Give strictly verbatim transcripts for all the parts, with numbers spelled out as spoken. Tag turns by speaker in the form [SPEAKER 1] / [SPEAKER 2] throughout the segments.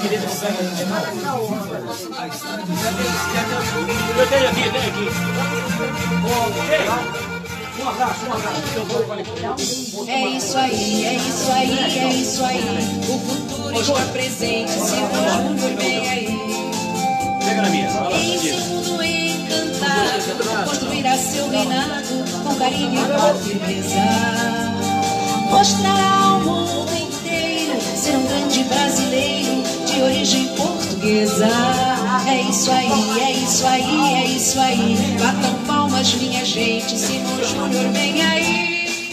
[SPEAKER 1] Eu tenho aqui, tenho aqui. Um abraço, um abraço.
[SPEAKER 2] É isso aí, é isso aí, é isso aí. O futuro está presente, Simão Júnior vem aí.
[SPEAKER 1] Pega na minha.
[SPEAKER 2] Esse mundo encantado construirá seu reinado com carinho e com firmeza. Mostrará ao mundo inteiro ser um grande brasileiro de origem portuguesa. É isso aí, é isso aí, é isso aí. Batam palmas, minha gente, Simão Júnior vem aí.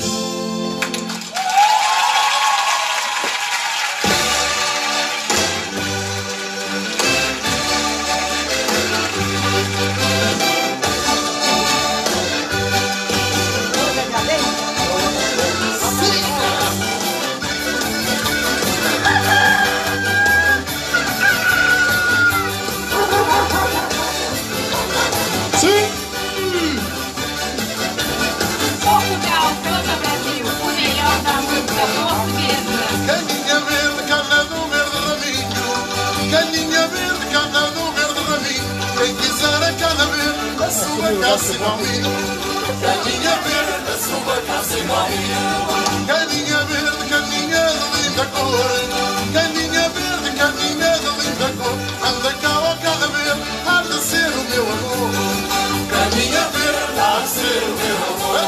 [SPEAKER 3] Caninha verde, a sua casa igual a minha. Caninha verde, caninha de linda cor. Caninha verde, caninha de linda cor. Anda cá ao cada verde, há de ser o meu amor. Caninha verde, há de ser o meu amor.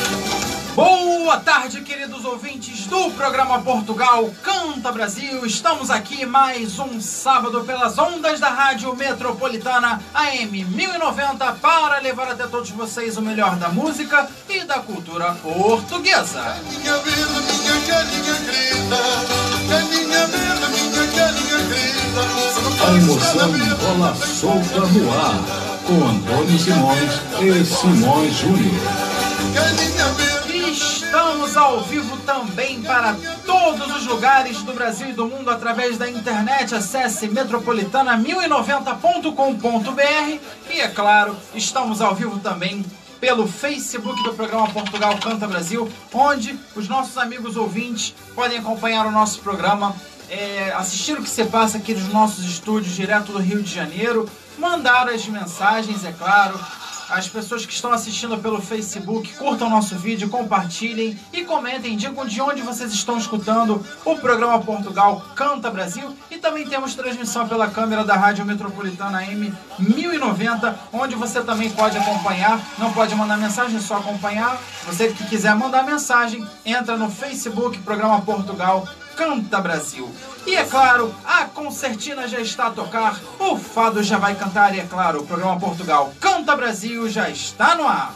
[SPEAKER 4] Boa tarde, queridos ouvintes do programa Portugal Canta Brasil. Estamos aqui mais um sábado pelas ondas da Rádio Metropolitana A M mil e noventa para levar até todos vocês o melhor da música e da cultura portuguesa.
[SPEAKER 3] Caninha verde, minha caninha querida. Caninha verde, minha caninha querida.
[SPEAKER 5] A emoção rola solta no ar com Antônio Simões e Simões Júnior.
[SPEAKER 3] Caninha verde.
[SPEAKER 4] Estamos ao vivo também para todos os lugares do Brasil e do mundo através da internet. Acesse metropolitana mil e noventa ponto com ponto br e, é claro, estamos ao vivo também pelo Facebook do programa Portugal Canta Brasil, onde os nossos amigos ouvintes podem acompanhar o nosso programa, é, assistir o que se passa aqui nos nossos estúdios direto do Rio de Janeiro, mandar as mensagens, é claro. As pessoas que estão assistindo pelo Facebook, curtam nosso vídeo, compartilhem e comentem, digam de onde vocês estão escutando o programa Portugal Canta Brasil. E também temos transmissão pela câmera da Rádio Metropolitana A M mil e noventa, onde você também pode acompanhar. Não pode mandar mensagem, é só acompanhar. Você que quiser mandar mensagem, entra no Facebook, programa Portugal Canta Brasil. E, é claro, a concertina já está a tocar, o fado já vai cantar e, é claro, o programa Portugal Canta Brasil já está no ar.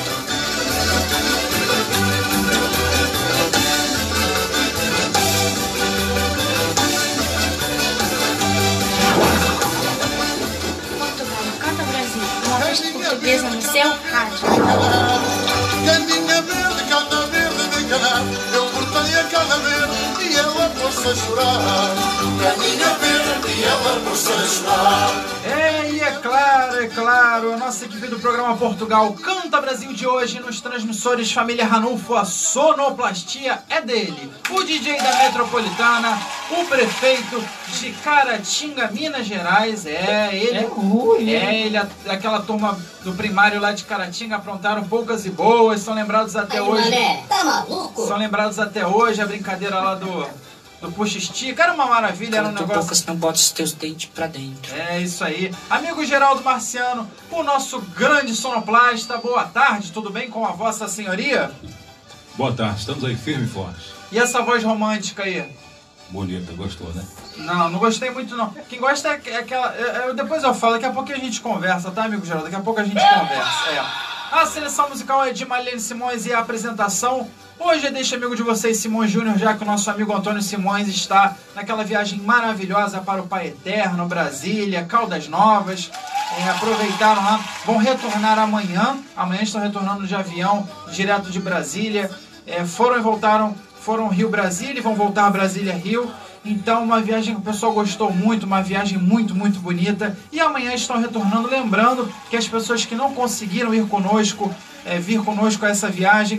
[SPEAKER 6] Portugal Canta Brasil, uma voz portuguesa no seu rádio.
[SPEAKER 3] Caninha verde, cana verde de canar. Eu cortei a cana verde e ela pôs-se a chorar. Caninha verde e ela pôs-se a chorar.
[SPEAKER 4] É, e é claro, é claro, a nossa equipe do programa Portugal Canta Brasil de hoje, nos transmissores Família Ranulfo, a sonoplastia é dele. O D J da Metropolitana, o prefeito de Caratinga, Minas Gerais, é, ele, é, ruim, é ele, a, aquela turma do primário lá de Caratinga aprontaram poucas e boas, são lembrados até
[SPEAKER 7] Aí,
[SPEAKER 4] hoje.
[SPEAKER 7] mané, tá maluco?
[SPEAKER 4] São lembrados até hoje, a brincadeira lá do... do puxa-estica, era uma maravilha, era um negócio...
[SPEAKER 8] poucas não bota os teus dentes pra dentro.
[SPEAKER 4] É isso aí. Amigo Geraldo Marciano, o nosso grande sonoplasta, boa tarde, tudo bem com a vossa senhoria?
[SPEAKER 5] Boa tarde, estamos aí firme e forte.
[SPEAKER 4] E essa voz romântica aí?
[SPEAKER 5] Bonita, gostou, né?
[SPEAKER 4] Não, não gostei muito não. Quem gosta é aquela... Eu, depois eu falo, daqui a pouco a gente conversa, tá, amigo Geraldo? Daqui a pouco a gente conversa, é. A seleção musical é de Marlene Simões e a apresentação... Hoje deixa amigo de vocês, Simões Júnior, já que o nosso amigo Antônio Simões está naquela viagem maravilhosa para o Pai Eterno, Brasília, Caldas Novas. É, aproveitaram lá, vão retornar amanhã. Amanhã estão retornando de avião, direto de Brasília. É, foram e voltaram, foram Rio-Brasília e vão voltar Brasília-Rio. Então, uma viagem que o pessoal gostou muito, uma viagem muito, muito bonita. E amanhã estão retornando, lembrando que as pessoas que não conseguiram ir conosco, é, vir conosco a essa viagem,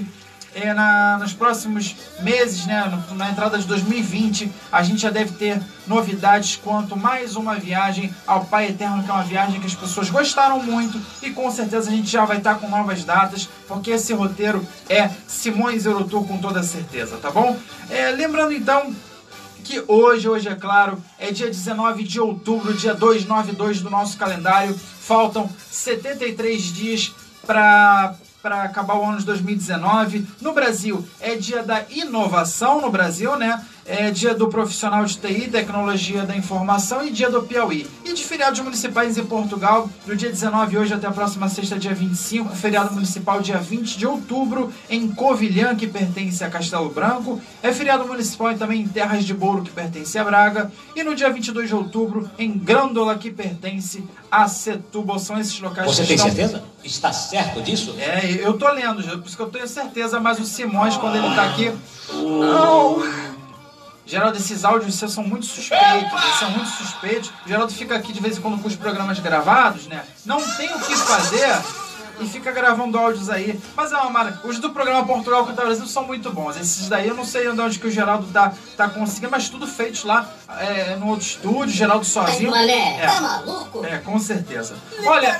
[SPEAKER 4] é, na, nos próximos meses, né, no, na entrada de dois mil e vinte, a gente já deve ter novidades quanto mais uma viagem ao Pai Eterno, que é uma viagem que as pessoas gostaram muito e com certeza a gente já vai estar com novas datas, porque esse roteiro é Simões Eurotour com toda certeza, tá bom? É, lembrando então que hoje, hoje é claro, é dia dezenove de outubro, dia duzentos e noventa e dois do nosso calendário. Faltam setenta e três dias para para acabar o ano de dois mil e dezenove. No Brasil, é dia da inovação no Brasil, né? É dia do profissional de T I, tecnologia da informação, e dia do Piauí. E de feriados municipais em Portugal, do dia dezenove hoje até a próxima sexta, dia vinte e cinco, feriado municipal dia vinte de outubro em Covilhã, que pertence a Castelo Branco. É feriado municipal também em Terras de Bolo, que pertence a Braga. E no dia vinte e dois de outubro em Grândola, que pertence a Setúbal. São esses locais
[SPEAKER 7] Você
[SPEAKER 4] que
[SPEAKER 7] tem
[SPEAKER 4] estão...
[SPEAKER 7] certeza? Está certo disso?
[SPEAKER 4] É, eu tô lendo, por isso que eu tenho certeza, mas o Simões, quando ele tá aqui... Não... Geraldo, esses áudios seus são muito suspeitos, eles são muito suspeitos. O Geraldo fica aqui de vez em quando com os programas gravados, né? Não tem o que fazer e fica gravando áudios aí. Mas é uma maravilha. Os do programa Portugal Canta Brasil são muito bons. Esses daí eu não sei de onde que o Geraldo tá, tá conseguindo, mas tudo feitos lá é, no outro estúdio, Geraldo sozinho.
[SPEAKER 9] Mané,
[SPEAKER 4] é,
[SPEAKER 9] tá maluco?
[SPEAKER 4] É, com certeza. Olha,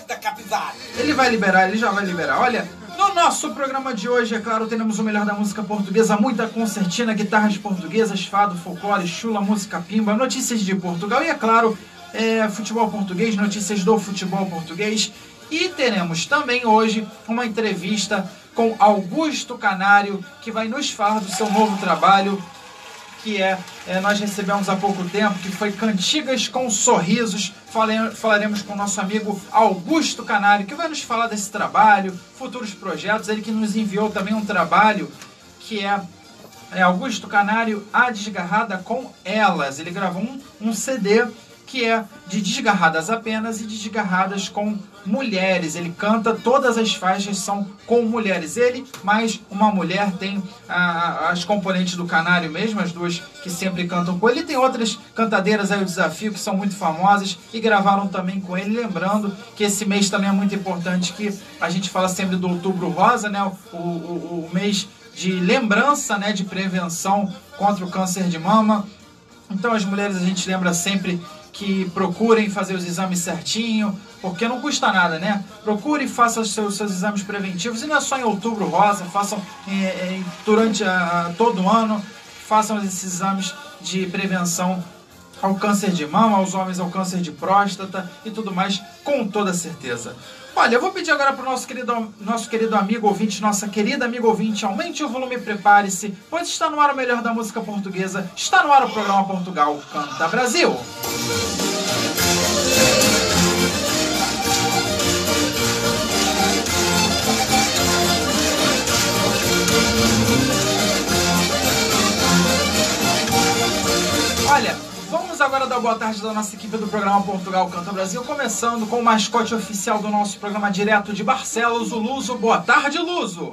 [SPEAKER 4] ele vai liberar, ele já vai liberar. Olha... No nosso programa de hoje, é claro, teremos o melhor da música portuguesa, muita concertina, guitarras portuguesas, fado, folclore, chula, música pimba, notícias de Portugal e, é claro, é, futebol português, notícias do futebol português. E teremos também hoje uma entrevista com Augusto Canário, que vai nos falar do seu novo trabalho, que é, é, nós recebemos há pouco tempo, que foi Cantigas com Sorrisos. Fale, falaremos com o nosso amigo Augusto Canário, que vai nos falar desse trabalho, futuros projetos. Ele que nos enviou também um trabalho que é, é Augusto Canário, A Desgarrada com Elas. Ele gravou um, um C D que é de desgarradas apenas e de desgarradas com mulheres. Ele canta, todas as faixas são com mulheres. Ele mais uma mulher, tem a, as componentes do Canário mesmo, as duas que sempre cantam com ele. E tem outras cantadeiras aí, o Desafio, que são muito famosas e gravaram também com ele. Lembrando que esse mês também é muito importante, que a gente fala sempre do Outubro Rosa, né? O, o, o mês de lembrança, né? De prevenção contra o câncer de mama. Então as mulheres a gente lembra sempre que procurem fazer os exames certinho, porque não custa nada, né? Procure e faça os seus, seus exames preventivos, e não é só em Outubro Rosa, façam é, é, durante a, a, todo ano, façam esses exames de prevenção ao câncer de mama, aos homens ao câncer de próstata e tudo mais, com toda certeza. Olha, eu vou pedir agora para o nosso querido, nosso querido amigo ouvinte, nossa querida amiga ouvinte, aumente o volume e prepare-se, pois está no ar o melhor da música portuguesa, está no ar o programa Portugal Canta Brasil. Olha, vamos agora dar boa tarde da nossa equipe do programa Portugal Canta Brasil, começando com o mascote oficial do nosso programa direto de Barcelos, o Luso. Boa tarde, Luso!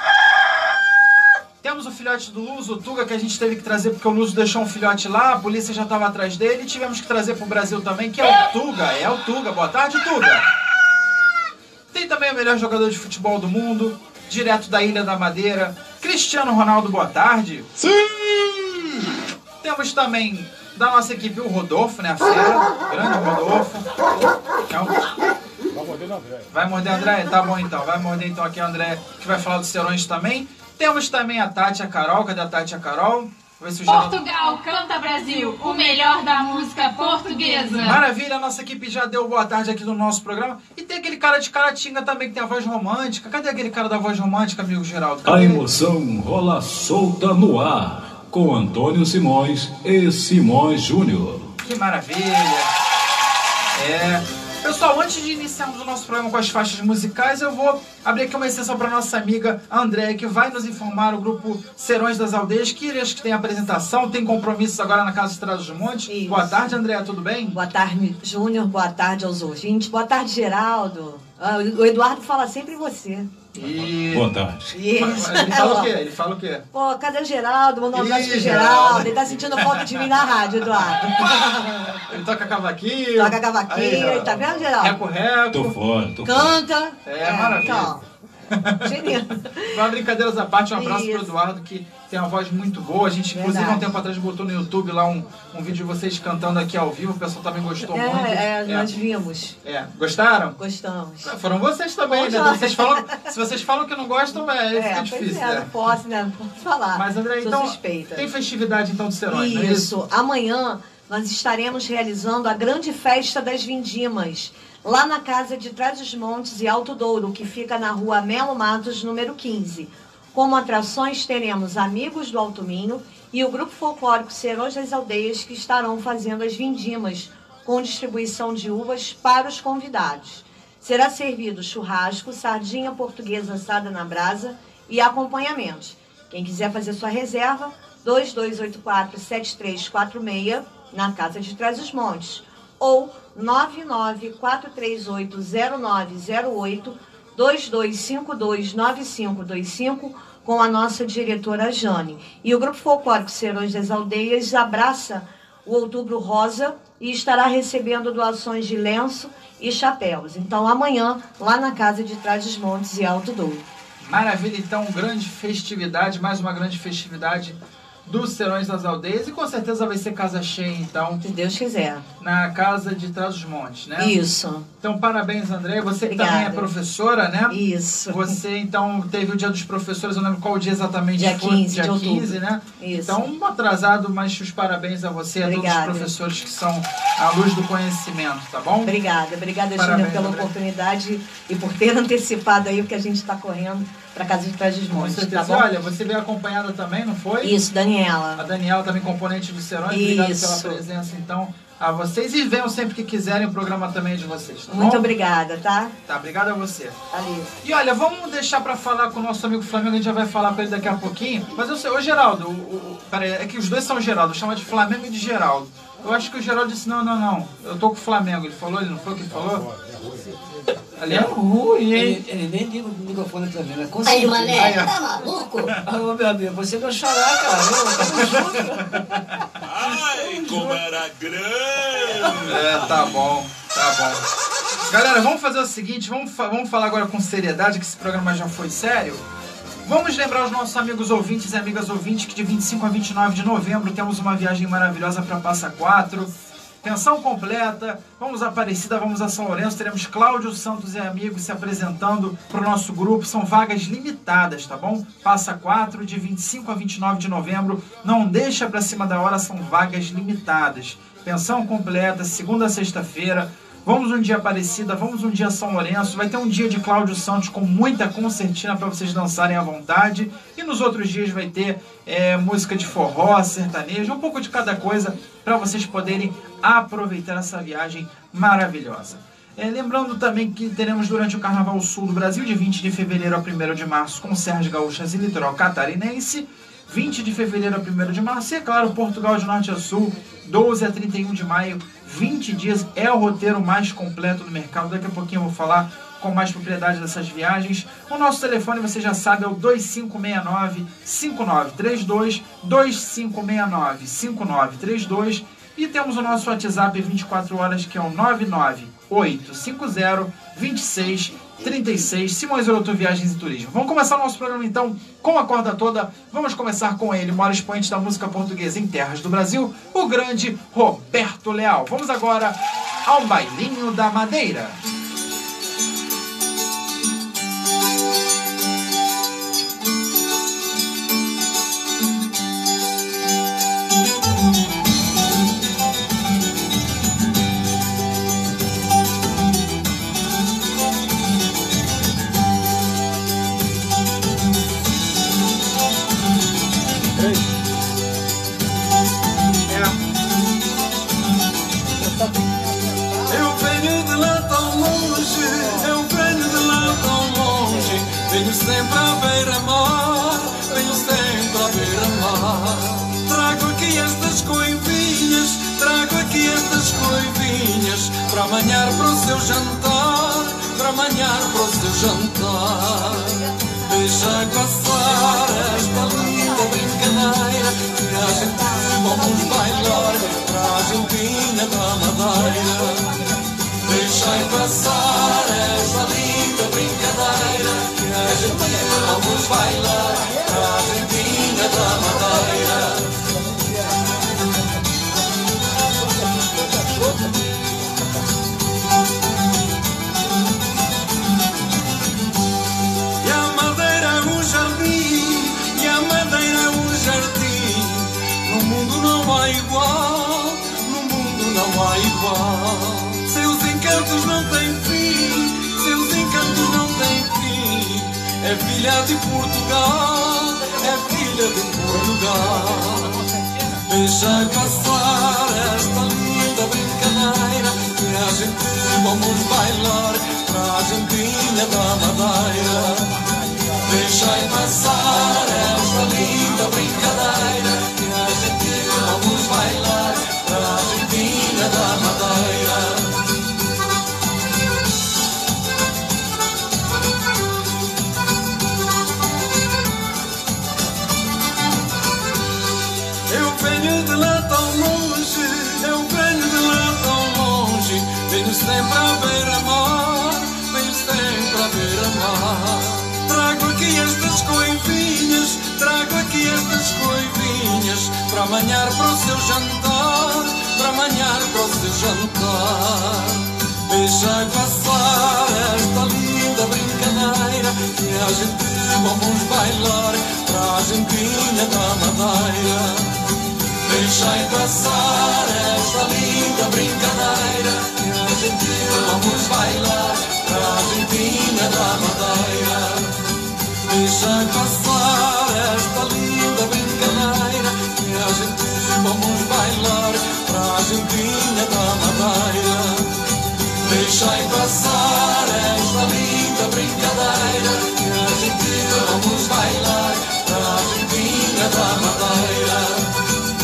[SPEAKER 4] Temos o filhote do Luso, o Tuga, que a gente teve que trazer porque o Luso deixou um filhote lá, a polícia já estava atrás dele, e tivemos que trazer para o Brasil também, que é o Tuga, é o Tuga. Boa tarde, Tuga! Tem também o melhor jogador de futebol do mundo, direto da Ilha da Madeira, Cristiano Ronaldo. Boa tarde! Sim! Temos também da nossa equipe o Rodolfo, né, a fera, grande Rodolfo. Vai morder o André. Vai morder o André? Tá bom então, vai morder então aqui o André, que vai falar dos Serões também. Temos também a Tati e a Carol, cadê a Tati e a Carol? Vou ver se o Geraldo...
[SPEAKER 10] Portugal Canta Brasil, o melhor da música portuguesa.
[SPEAKER 4] Maravilha, a nossa equipe já deu boa tarde aqui no nosso programa. E tem aquele cara de Caratinga também, que tem a voz romântica. Cadê aquele cara da voz romântica, amigo Geraldo? Cadê
[SPEAKER 5] a
[SPEAKER 4] ele?
[SPEAKER 5] Emoção rola solta no ar, com Antônio Simões e Simões Júnior.
[SPEAKER 4] Que maravilha! É... Pessoal, antes de iniciarmos o nosso programa com as faixas musicais, eu vou abrir aqui uma exceção para nossa amiga Andréia, que vai nos informar o grupo Serões das Aldeias, que acho que tem apresentação, tem compromissos agora na Casa Estrada dos Montes. Isso. Boa tarde, Andréia, tudo bem?
[SPEAKER 11] Boa tarde, Júnior, boa tarde aos ouvintes, boa tarde, Geraldo. Ah, o Eduardo fala sempre em você.
[SPEAKER 4] E...
[SPEAKER 5] Boa tarde.
[SPEAKER 4] Isso. Ele fala o quê? Ele fala o quê?
[SPEAKER 11] Pô, cadê o Geraldo? Manda um abraço pro Geraldo. Ele tá sentindo falta de mim na rádio, Eduardo.
[SPEAKER 4] Ele toca cavaquinho.
[SPEAKER 11] Toca cavaquinho, aí, tá vendo, Geraldo?
[SPEAKER 4] Reco, reco.
[SPEAKER 5] Tô fora, tô
[SPEAKER 11] Canta.
[SPEAKER 4] É, é maravilha. Então.
[SPEAKER 11] Gemendo.
[SPEAKER 4] Mas brincadeiras à parte, um abraço
[SPEAKER 11] Isso.
[SPEAKER 4] pro Eduardo, que tem uma voz muito boa. A gente, inclusive, há um
[SPEAKER 11] Verdade.
[SPEAKER 4] tempo atrás botou no YouTube lá um, um vídeo de vocês cantando aqui ao vivo. O pessoal também gostou
[SPEAKER 11] É,
[SPEAKER 4] muito.
[SPEAKER 11] é, nós vimos.
[SPEAKER 4] É. Gostaram?
[SPEAKER 11] Gostamos.
[SPEAKER 4] Foram vocês também, né?
[SPEAKER 11] Poxa.
[SPEAKER 4] Vocês falam, se vocês falam que não gostam, é,
[SPEAKER 11] É,
[SPEAKER 4] fica
[SPEAKER 11] pois
[SPEAKER 4] difícil,
[SPEAKER 11] é,
[SPEAKER 4] né?
[SPEAKER 11] não posso, né? Não posso falar.
[SPEAKER 4] Mas, André,
[SPEAKER 11] Sou
[SPEAKER 4] então,
[SPEAKER 11] suspeita.
[SPEAKER 4] tem festividade, então, do Serões, não é
[SPEAKER 11] Isso. Amanhã nós estaremos realizando a grande festa das vindimas, lá na Casa de Trás-os-Montes e Alto Douro, que fica na rua Melo Matos, número quinze. Como atrações, teremos Amigos do Alto Minho e o Grupo Folclórico Serões das Aldeias, que estarão fazendo as vindimas, com distribuição de uvas para os convidados. Será servido churrasco, sardinha portuguesa assada na brasa e acompanhamentos. Quem quiser fazer sua reserva, dois dois oito quatro, sete três quatro seis, na Casa de Trás-os-Montes, ou nove nove quatro três oito zero nove zero oito, dois dois cinco dois nove cinco dois cinco, com a nossa diretora Jane. E o Grupo Folclórico Serões das Aldeias abraça o Outubro Rosa e estará recebendo doações de lenço e chapéus. Então, amanhã, lá na Casa de Trás-os-Montes e Alto Douro.
[SPEAKER 4] Maravilha, então, grande festividade, mais uma grande festividade dos Serões das Aldeias, e com certeza vai ser casa cheia, então.
[SPEAKER 11] Se Deus quiser.
[SPEAKER 4] Na Casa de Trás-os-Montes, né?
[SPEAKER 11] Isso.
[SPEAKER 4] Então, parabéns, André. Você que
[SPEAKER 11] Obrigada.
[SPEAKER 4] também é professora, né?
[SPEAKER 11] Isso.
[SPEAKER 4] Você, então, teve o Dia dos Professores, eu não lembro qual o dia exatamente
[SPEAKER 11] Dia
[SPEAKER 4] foi.
[SPEAKER 11] quinze
[SPEAKER 4] Dia
[SPEAKER 11] de outubro.
[SPEAKER 4] quinze, né?
[SPEAKER 11] Isso.
[SPEAKER 4] Então, um atrasado, mas os parabéns a você e a todos os
[SPEAKER 11] Obrigada.
[SPEAKER 4] professores que são a luz do conhecimento, tá bom?
[SPEAKER 11] Obrigada. Obrigada,
[SPEAKER 4] Parabéns,
[SPEAKER 11] Júnior, pela
[SPEAKER 4] André.
[SPEAKER 11] oportunidade e por ter antecipado aí o que a gente está correndo para Casa de
[SPEAKER 4] Com
[SPEAKER 11] Trás-os-Montes,
[SPEAKER 4] certeza.
[SPEAKER 11] tá bom?
[SPEAKER 4] Olha, você veio acompanhada também, não foi?
[SPEAKER 11] Isso, Daniela.
[SPEAKER 4] A Daniela também, componente do Serões. Obrigado
[SPEAKER 11] Isso.
[SPEAKER 4] pela presença, então, a vocês. E venham sempre que quiserem, o programa também é de vocês, tá
[SPEAKER 11] Muito
[SPEAKER 4] bom?
[SPEAKER 11] obrigada, tá?
[SPEAKER 4] Tá, obrigado a você.
[SPEAKER 11] Ali.
[SPEAKER 4] E olha, vamos deixar pra falar com o nosso amigo Flamengo, a gente já vai falar com ele daqui a pouquinho. Mas eu sei, ô Geraldo, o, o, peraí, é que os dois são Geraldo, chama de Flamengo e de Geraldo. Eu acho que o Geraldo disse, não, não, não, eu tô com o Flamengo. Ele falou, ele não foi o que ele falou? Ali é ruim, hein?
[SPEAKER 8] Ele, ele nem liga o microfone pra mim, né? Com
[SPEAKER 9] Aí,
[SPEAKER 8] certeza.
[SPEAKER 9] mané,
[SPEAKER 4] Aí, ó.
[SPEAKER 9] tá maluco?
[SPEAKER 8] Ah, meu amigo, você não chorar, cara. Eu, tamo junto.
[SPEAKER 12] Ai, como era grande!
[SPEAKER 4] É, tá bom, tá bom. Galera, vamos fazer o seguinte, vamos, fa- vamos falar agora com seriedade, que esse programa já foi sério. Vamos lembrar os nossos amigos ouvintes e amigas ouvintes que de vinte e cinco a vinte e nove de novembro temos uma viagem maravilhosa para Passa Quatro. Pensão completa, vamos a Aparecida, vamos a São Lourenço, teremos Cláudio Santos e amigos se apresentando para o nosso grupo, são vagas limitadas, tá bom? Passa quatro, de vinte e cinco a vinte e nove de novembro, não deixa para cima da hora, são vagas limitadas. Pensão completa, segunda a sexta-feira, vamos um dia Aparecida, vamos um dia São Lourenço, vai ter um dia de Cláudio Santos com muita concertina para vocês dançarem à vontade, e nos outros dias vai ter é, música de forró, sertanejo, um pouco de cada coisa para vocês poderem aproveitar essa viagem maravilhosa. É, lembrando também que teremos durante o Carnaval Sul do Brasil, de vinte de fevereiro a primeiro de março, com Serras Gaúchas e Litoral Catarinense, vinte de fevereiro a primeiro de março, e é claro, Portugal de Norte a Sul, doze a trinta e um de maio, vinte dias, é o roteiro mais completo do mercado. Daqui a pouquinho eu vou falar com mais propriedade dessas viagens. O nosso telefone, você já sabe, é o dois cinco seis nove, cinco nove três dois, dois cinco seis nove, cinco nove três dois, e temos o nosso WhatsApp vinte e quatro horas, que é o nove nove oito cinco zero, dois seis três seis, Simões Oroto Viagens e Turismo. Vamos começar o nosso programa então com a corda toda. Vamos começar com ele, o maior expoente da música portuguesa em terras do Brasil, o grande Roberto Leal. Vamos agora ao Bailinho da Madeira.
[SPEAKER 3] Eu venho de lá tão longe, eu venho de lá tão longe. Venho sempre à beira-mar, venho sempre à beira-mar. Trago aqui estas coivinhas, trago aqui estas coivinhas, para amanhar para o seu jantar, para amanhar para o seu jantar. Deixa passar esta linda brincadeira, que a gente vamos bailar para a Argentina da Madeira. Deixa passar esta linda brincadeira, que a
[SPEAKER 9] igual. Seus encantos não têm fim, seus encantos não têm fim. É filha de Portugal, é filha de Portugal. Deixai passar esta linda brincadeira, que a gente vamos bailar pra Argentina da Madeira. Deixai passar esta linda brincadeira, que a gente vamos bailar pra Argentina da Madeira. Eu venho de lá tão longe, eu venho de lá tão longe, venho sempre a beira-mar, venho sempre a beira-mar. Trago aqui estas coivinhas, trago aqui estas coivinhas, para amanhar para o seu jantar, para amanhar para o seu jantar. Deixai passar esta linda brincadeira, que a gente vamos bailar para a Argentina da Madeira. Deixai passar esta linda brincadeira, que a gente vamos bailar para a Argentina da Madeira. Deixai passar esta linda brincadeira, que a gente vamos bailar para a Argentina da Madeira. Deixai passar esta linda brincadeira, que a gente vamos bailar para a Argentina da Madeira.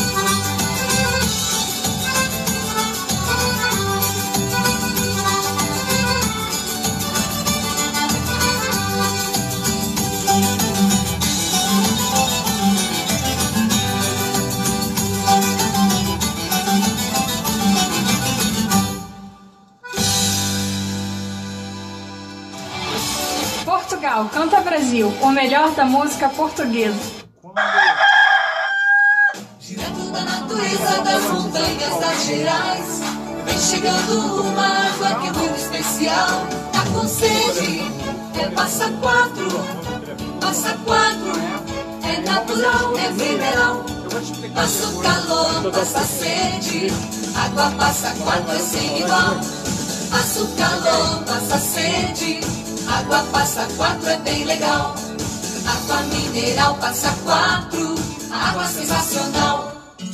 [SPEAKER 10] Portugal, Canta Brasil, o melhor da música portuguesa.
[SPEAKER 2] Direto da natureza, das montanhas das Gerais, vem chegando uma água que é muito especial. Tá com sede, é passa quatro, passa quatro, é natural, é mineral. Passa o calor, passa a sede, água passa quatro é sem igual. Passa o calor, passa a sede, água passa quatro é bem legal. Água mineral passa quatro, água sensacional.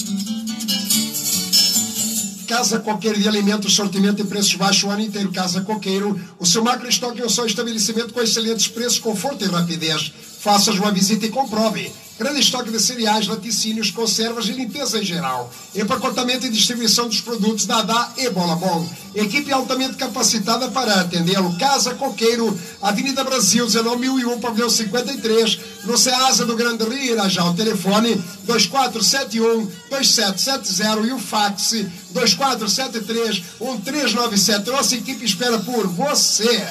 [SPEAKER 13] Casa Coqueiro de Alimentos, sortimento e preços baixos o ano inteiro. Casa Coqueiro, o seu macro estoque é um só estabelecimento com excelentes preços, conforto e rapidez. Faça-nos uma visita e comprove. Grande estoque de cereais, laticínios, conservas e limpeza em geral. Empacotamento e distribuição dos produtos Dadá e Bola Bom. Equipe altamente capacitada para atendê-lo. Casa Coqueiro, Avenida Brasil, dezenove mil e um, Pavilhão cinquenta e três, no Ceasa do Grande Rio, Irajá. O telefone dois quatro sete um, dois sete sete zero e o fax dois quatro sete três, um três nove sete. Nossa equipe espera por você.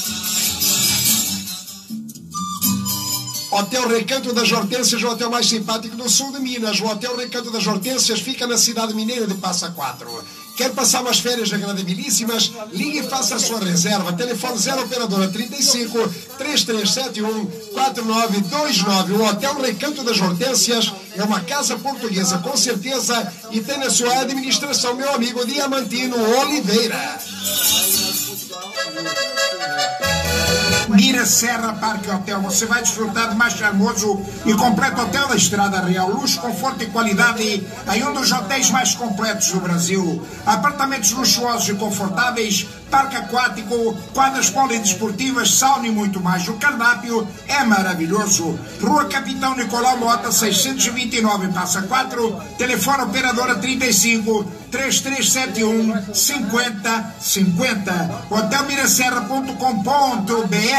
[SPEAKER 13] Hotel Recanto das Hortênsias, o hotel mais simpático do sul de Minas. O Hotel Recanto das Hortênsias fica na cidade mineira de Passa Quatro. Quer passar umas férias agradabilíssimas? Ligue e faça a sua reserva. Telefone zero operadora trinta e cinco, três três sete um, quatro nove dois nove. O Hotel Recanto das Hortênsias é uma casa portuguesa com certeza e tem na sua administração meu amigo Diamantino Oliveira.
[SPEAKER 14] Mira Serra Parque Hotel, você vai desfrutar de mais charmoso e completo hotel da Estrada Real. Luxo, conforto e qualidade em um dos hotéis mais completos do Brasil. Apartamentos luxuosos e confortáveis, parque aquático, quadras polidesportivas, sauna e muito mais. O cardápio é maravilhoso. Rua Capitão Nicolau Mota, seiscentos e vinte e nove, Passa Quatro. Telefone operadora trinta e cinco, três três sete um, cinquenta cinquenta. hotel miraserra ponto com ponto br.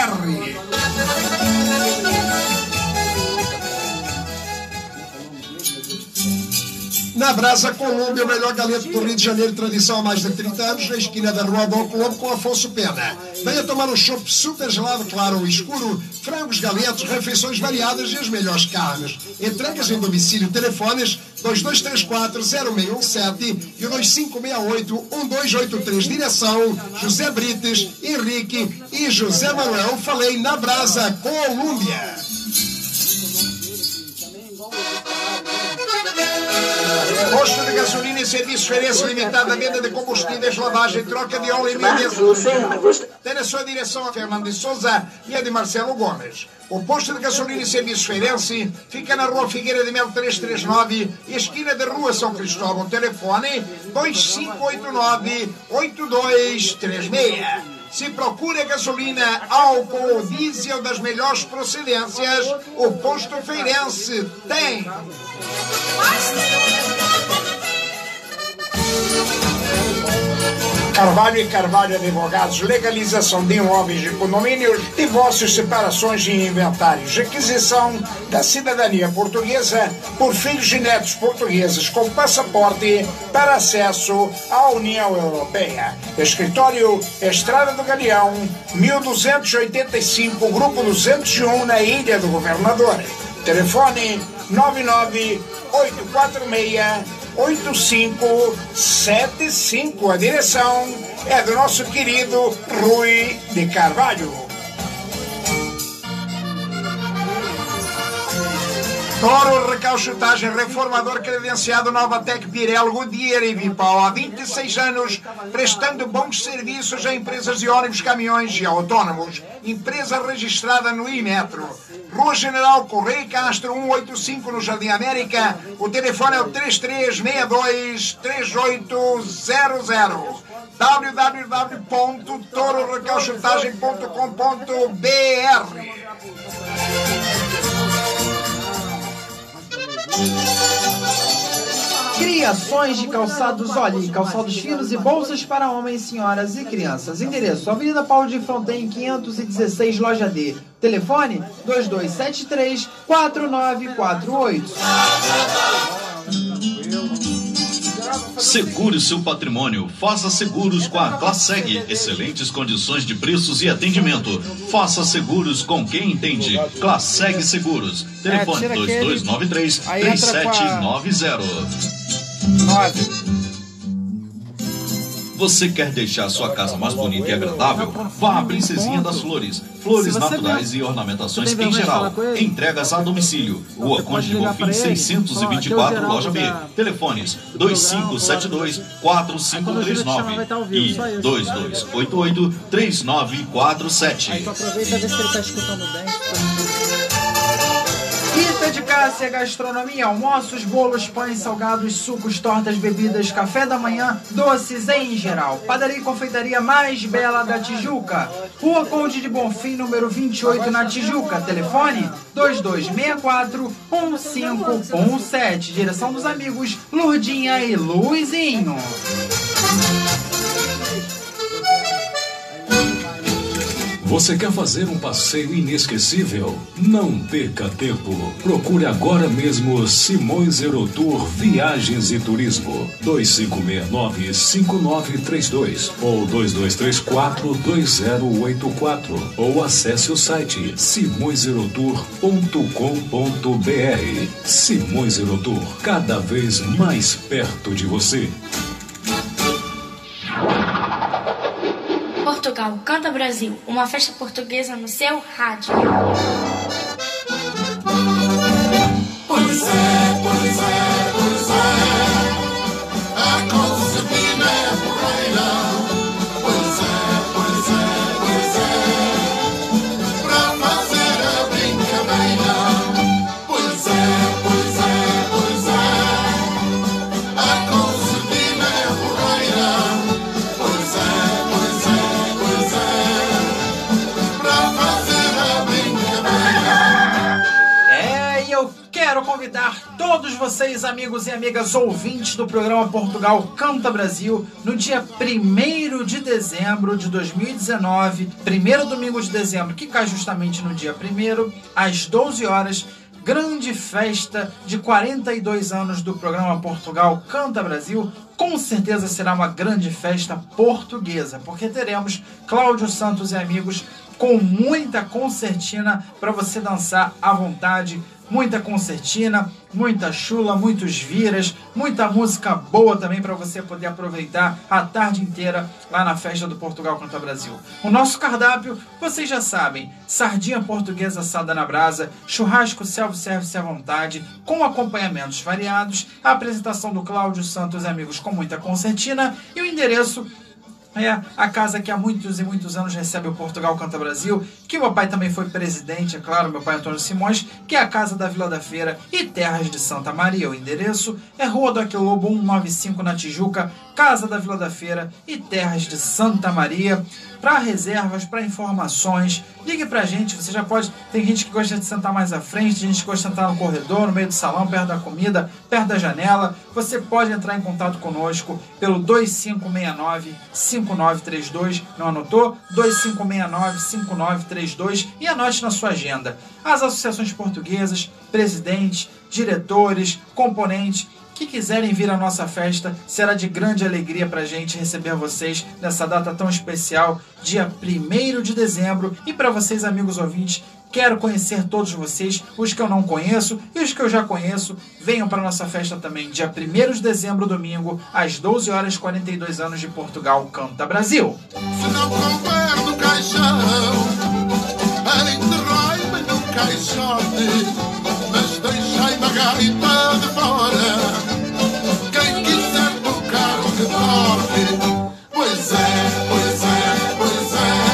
[SPEAKER 13] Na Brasa Colômbia, o melhor galeto do Rio de Janeiro, tradição há mais de trinta anos, na esquina da Rua Dom Colombo com Afonso Pena. Venha tomar um chopp super gelado, claro ou escuro, frangos, galetos, refeições variadas e as melhores carnes. Entregas em domicílio, telefones dois dois três quatro, zero seis um sete e o dois cinco seis oito, um dois oito três. Direção José Brites, Henrique e José Manuel. Falei na Brasa Colômbia.
[SPEAKER 14] Posto de gasolina e serviço Ferense Limitada, venda de combustíveis, lavagem, troca de óleo e mídias. Tem a sua direção a Fernando de Souza e a de Marcelo Gomes. O posto de gasolina e serviço Feirense fica na rua Figueira de Melo trezentos e trinta e nove, esquina da rua São Cristóvão. Telefone dois cinco oito nove, oito dois três seis. Se procura gasolina, álcool ou diesel das melhores procedências, o posto Feirense tem. Carvalho e Carvalho Advogados, legalização de imóveis de condomínios, divórcios, separações e inventários, requisição da cidadania portuguesa por filhos e netos portugueses com passaporte para acesso à União Europeia. Escritório Estrada do Galeão, mil duzentos e oitenta e cinco, Grupo duzentos e um, na Ilha do Governador. Telefone nove nove oito quatro seis oito cinco sete cinco. A direção é do nosso querido Rui de Carvalho. Toro Recalchutagem, reformador credenciado Novatec, Pirello, Goodyear e Vipau. Há vinte e seis anos, prestando bons serviços a empresas de ônibus, caminhões e autônomos. Empresa registrada no Imetro. Rua General Correia Castro, cento e oitenta e cinco, no Jardim América. O telefone é o três três seis dois, três oito zero zero. w w w ponto toro recalchutagem ponto com ponto b r.
[SPEAKER 4] Criações de calçados Oli, calçados finos e bolsas para homens, senhoras e crianças. Endereço: Avenida Paulo de Fronten, quinhentos e dezesseis, Loja D. Telefone dois dois sete três, quatro nove quatro oito.
[SPEAKER 15] Segure seu patrimônio. Faça seguros com a Classeg. Excelentes condições de preços e atendimento. Faça seguros com quem entende. Classeg Seguros. Telefone é, dois dois nove três, três sete nove zero. Você quer deixar sua casa mais bonita e agradável? Vá à Princesinha das Flores. Flores naturais e ornamentações em geral. Entregas a domicílio. Rua Conde de Bonfim, seiscentos e vinte e quatro, Loja B. Telefones dois cinco sete dois, quatro cinco três nove e dois dois oito oito, três nove quatro sete.
[SPEAKER 4] Aproveita e vê se ele está escutando bem. Rita de Cássia Gastronomia, almoços, bolos, pães, salgados, sucos, tortas, bebidas, café da manhã, doces em geral. Padaria e confeitaria mais bela da Tijuca. Rua Conde de Bonfim, número vinte e oito, na Tijuca. Telefone dois dois seis quatro, um cinco um sete. Direção dos amigos Lurdinha e Luizinho.
[SPEAKER 5] Você quer fazer um passeio inesquecível? Não perca tempo. Procure agora mesmo Simões Eurotour Viagens e Turismo. dois cinco seis nove, cinco nove três dois ou dois dois três quatro, dois zero oito quatro, ou acesse o site simões eurotour ponto com ponto b r. Simões Eurotour, cada vez mais perto de você.
[SPEAKER 6] Portugal Canta Brasil, uma festa portuguesa no seu rádio.
[SPEAKER 3] Pois é, pois é, pois é, a Conselhina é porreira. Pois é, pois é, pois é, pra fazer a brincadeira. Pois é, pois é, pois é, a Conselhina é porreira. Pois é, pois é, pois é, pra fazer a brincadeira.
[SPEAKER 4] É, e eu quero convidar todos vocês, amigos e amigas ouvintes do programa Portugal Canta Brasil, no dia primeiro de dezembro de dois mil e dezenove, primeiro domingo de dezembro, que cai justamente no dia primeiro, às doze horas, grande festa de quarenta e dois anos do programa Portugal Canta Brasil. Com certeza será uma grande festa portuguesa, porque teremos Cláudio Santos e amigos com muita concertina para você dançar à vontade. Muita concertina, muita chula, muitos viras, muita música boa também para você poder aproveitar a tarde inteira lá na festa do Portugal Canta Brasil. O nosso cardápio, vocês já sabem, sardinha portuguesa assada na brasa, churrasco self-service à vontade, com acompanhamentos variados, a apresentação do Cláudio Santos e amigos com muita concertina e o endereço é a casa que há muitos e muitos anos recebe o Portugal Canta Brasil, que meu pai também foi presidente, é claro, meu pai Antônio Simões, que é a casa da Vila da Feira e Terras de Santa Maria. O endereço é Rua do Aquilobo cento e noventa e cinco na Tijuca, Casa da Vila da Feira e Terras de Santa Maria. Para reservas, para informações, ligue pra gente, você já pode, tem gente que gosta de sentar mais à frente, gente que gosta de sentar no corredor, no meio do salão, perto da comida, perto da janela. Você pode entrar em contato conosco pelo dois cinco seis nove, cinco nove três dois, não anotou? dois cinco seis nove, cinco nove três dois e anote na sua agenda. As associações portuguesas, presidentes, diretores, componentes, que quiserem vir à nossa festa, será de grande alegria para a gente receber vocês nessa data tão especial, dia primeiro de dezembro. E para vocês, amigos ouvintes, quero conhecer todos vocês, os que eu não conheço e os que eu já conheço. Venham para a nossa festa também, dia primeiro de dezembro, domingo, às doze horas e quarenta e dois anos de Portugal Canta Brasil.
[SPEAKER 3] Se não couber no caixão, enterrai-me no caixote, mas deixai-me a gaita de fora. Quem quiser tocar que toque. Pois é, pois é, pois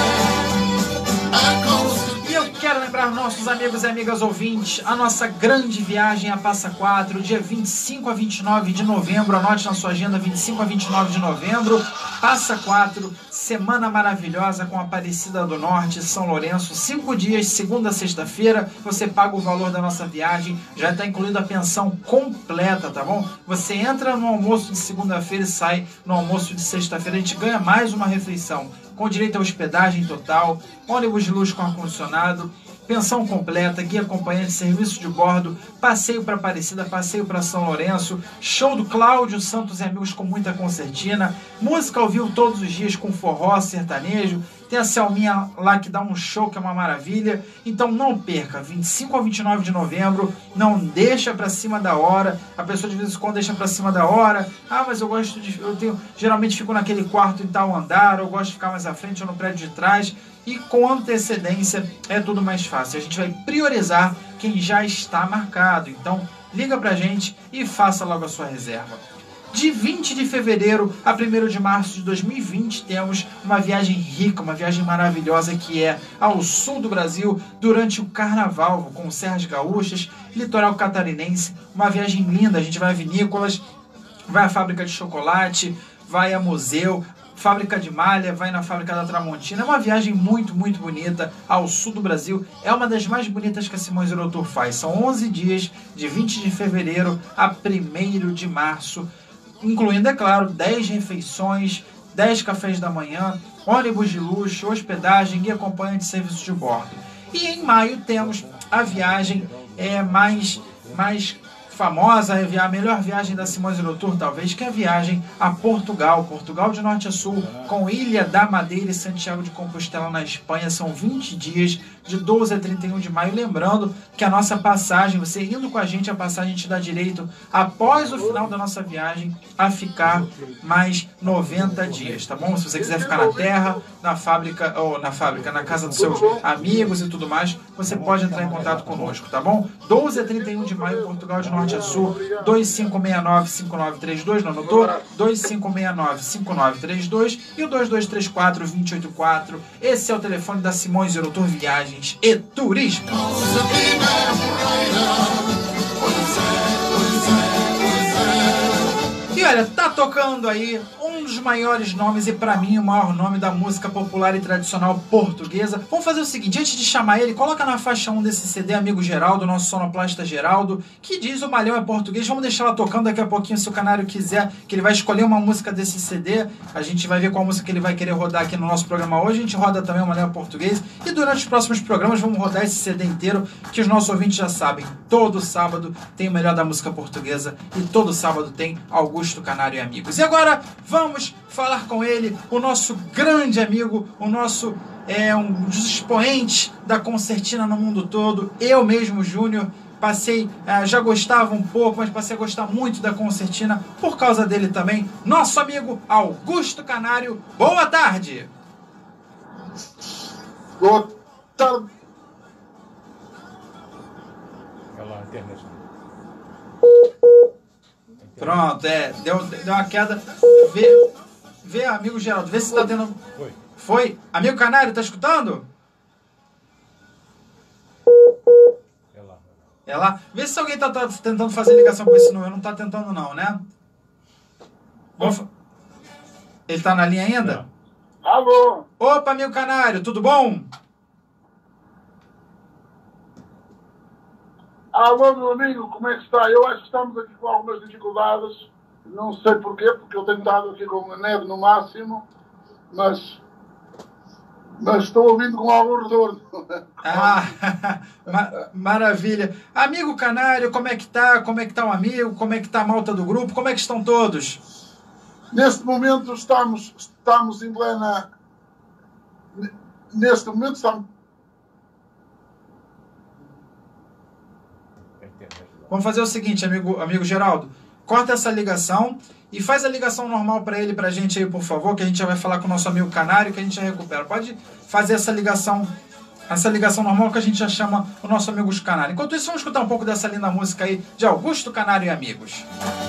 [SPEAKER 3] é.
[SPEAKER 4] E eu quero lembrar nossos amigos e amigas ouvintes a nossa grande viagem a Passa Quatro, dia vinte e cinco a vinte e nove de novembro. Anote na sua agenda, vinte e cinco a vinte e nove de novembro, Passa Quatro, semana maravilhosa com Aparecida do Norte, São Lourenço, cinco dias, segunda a sexta-feira. Você paga o valor da nossa viagem, já está incluída a pensão completa, tá bom? Você entra no almoço de segunda-feira e sai no almoço de sexta-feira. A gente ganha mais uma refeição, com direito à hospedagem total, ônibus de luxo com ar-condicionado, pensão completa, guia acompanhante, serviço de bordo, passeio para Aparecida, passeio para São Lourenço, show do Cláudio Santos e amigos com muita concertina, música ao vivo todos os dias com forró, sertanejo. Tem a Selminha lá que dá um show que é uma maravilha. Então não perca, vinte e cinco a vinte e nove de novembro, não deixa pra cima da hora. A pessoa de vez em quando deixa pra cima da hora. Ah, mas eu gosto de... eu tenho, geralmente fico naquele quarto em tal andar, ou gosto de ficar mais à frente ou no prédio de trás. E com antecedência é tudo mais fácil. A gente vai priorizar quem já está marcado. Então liga pra gente e faça logo a sua reserva. De vinte de fevereiro a primeiro de março de dois mil e vinte, temos uma viagem rica, uma viagem maravilhosa que é ao sul do Brasil durante o Carnaval, com serras gaúchas, litoral catarinense. Uma viagem linda, a gente vai a vinícolas, vai à fábrica de chocolate, vai a museu, fábrica de malha, vai na fábrica da Tramontina. É uma viagem muito, muito bonita ao sul do Brasil. É uma das mais bonitas que a Simões Eurotour faz. São onze dias, de vinte de fevereiro a primeiro de março. Incluindo, é claro, dez refeições, dez cafés da manhã, ônibus de luxo, hospedagem, guia acompanhante, serviço de bordo. E em maio temos a viagem é, mais, mais famosa, a melhor viagem da Simões Eurotour, talvez, que é a viagem a Portugal, Portugal de norte a sul, com Ilha da Madeira e Santiago de Compostela na Espanha. São vinte dias, de doze a trinta e um de maio. Lembrando que a nossa passagem, você indo com a gente, a passagem te dá direito, após o final da nossa viagem, a ficar mais noventa dias, tá bom? Se você quiser ficar na terra, na fábrica, ou na fábrica, na casa dos seus amigos e tudo mais, você pode entrar em contato conosco, tá bom? doze a trinta e um de maio, Portugal de norte a sul, dois cinco seis nove, cinco nove três dois, não anotou? dois cinco seis nove, cinco nove três dois e o dois dois três quatro, dois oito quatro. Esse é o telefone da Simões Eurotour Viagens e Turismo. E olha, tá tocando aí um dos maiores nomes e pra mim o maior nome da música popular e tradicional portuguesa. Vamos fazer o seguinte, antes de chamar ele, coloca na faixa um desse C D, amigo Geraldo, nosso sonoplasta Geraldo, que diz o Malhão é português. Vamos deixar ela tocando daqui a pouquinho, se o canário quiser, que ele vai escolher uma música desse C D. A gente vai ver qual música que ele vai querer rodar aqui no nosso programa hoje. A gente roda também o Malhão é português. E durante os próximos programas vamos rodar esse C D inteiro, que os nossos ouvintes já sabem. Todo sábado tem o melhor da música portuguesa e todo sábado tem Augusto Canário e amigos. E agora vamos falar com ele, o nosso grande amigo, o nosso é, um dos expoentes da concertina no mundo todo. Eu mesmo, Júnior, passei, é, já gostava um pouco, mas passei a gostar muito da concertina por causa dele também. Nosso amigo Augusto Canário. Boa tarde!
[SPEAKER 3] Boa tarde.
[SPEAKER 4] Pronto, é, deu, deu uma queda. Vê, vê, amigo Geraldo, vê se tá tendo... Foi. Foi? Amigo Canário, tá escutando? É lá. É lá? Vê se alguém tá, tá tentando fazer ligação com esse número. Não tá tentando não, né? Vamos... Ele tá na linha ainda?
[SPEAKER 3] Não. Alô?
[SPEAKER 4] Opa, amigo Canário, tudo bom?
[SPEAKER 3] Alô, meu amigo, como é que está? Eu acho que estamos aqui com algumas dificuldades. Não sei porquê, porque eu tenho estado aqui com a neve no máximo, mas, mas estou ouvindo com algum retorno.
[SPEAKER 4] Ah, ma maravilha. Amigo Canário, como é que tá? Como é que tá o amigo? Como é que tá a malta do grupo? Como é que estão todos?
[SPEAKER 3] Neste momento estamos, estamos em plena... Neste momento estamos...
[SPEAKER 4] Vamos fazer o seguinte, amigo, amigo Geraldo. Corta essa ligação e faz a ligação normal para ele, pra gente aí, por favor, que a gente já vai falar com o nosso amigo Canário, que a gente já recupera. Pode fazer essa ligação, essa ligação normal que a gente já chama o nosso amigo Canário. Enquanto isso, vamos escutar um pouco dessa linda música aí de Augusto Canário e amigos.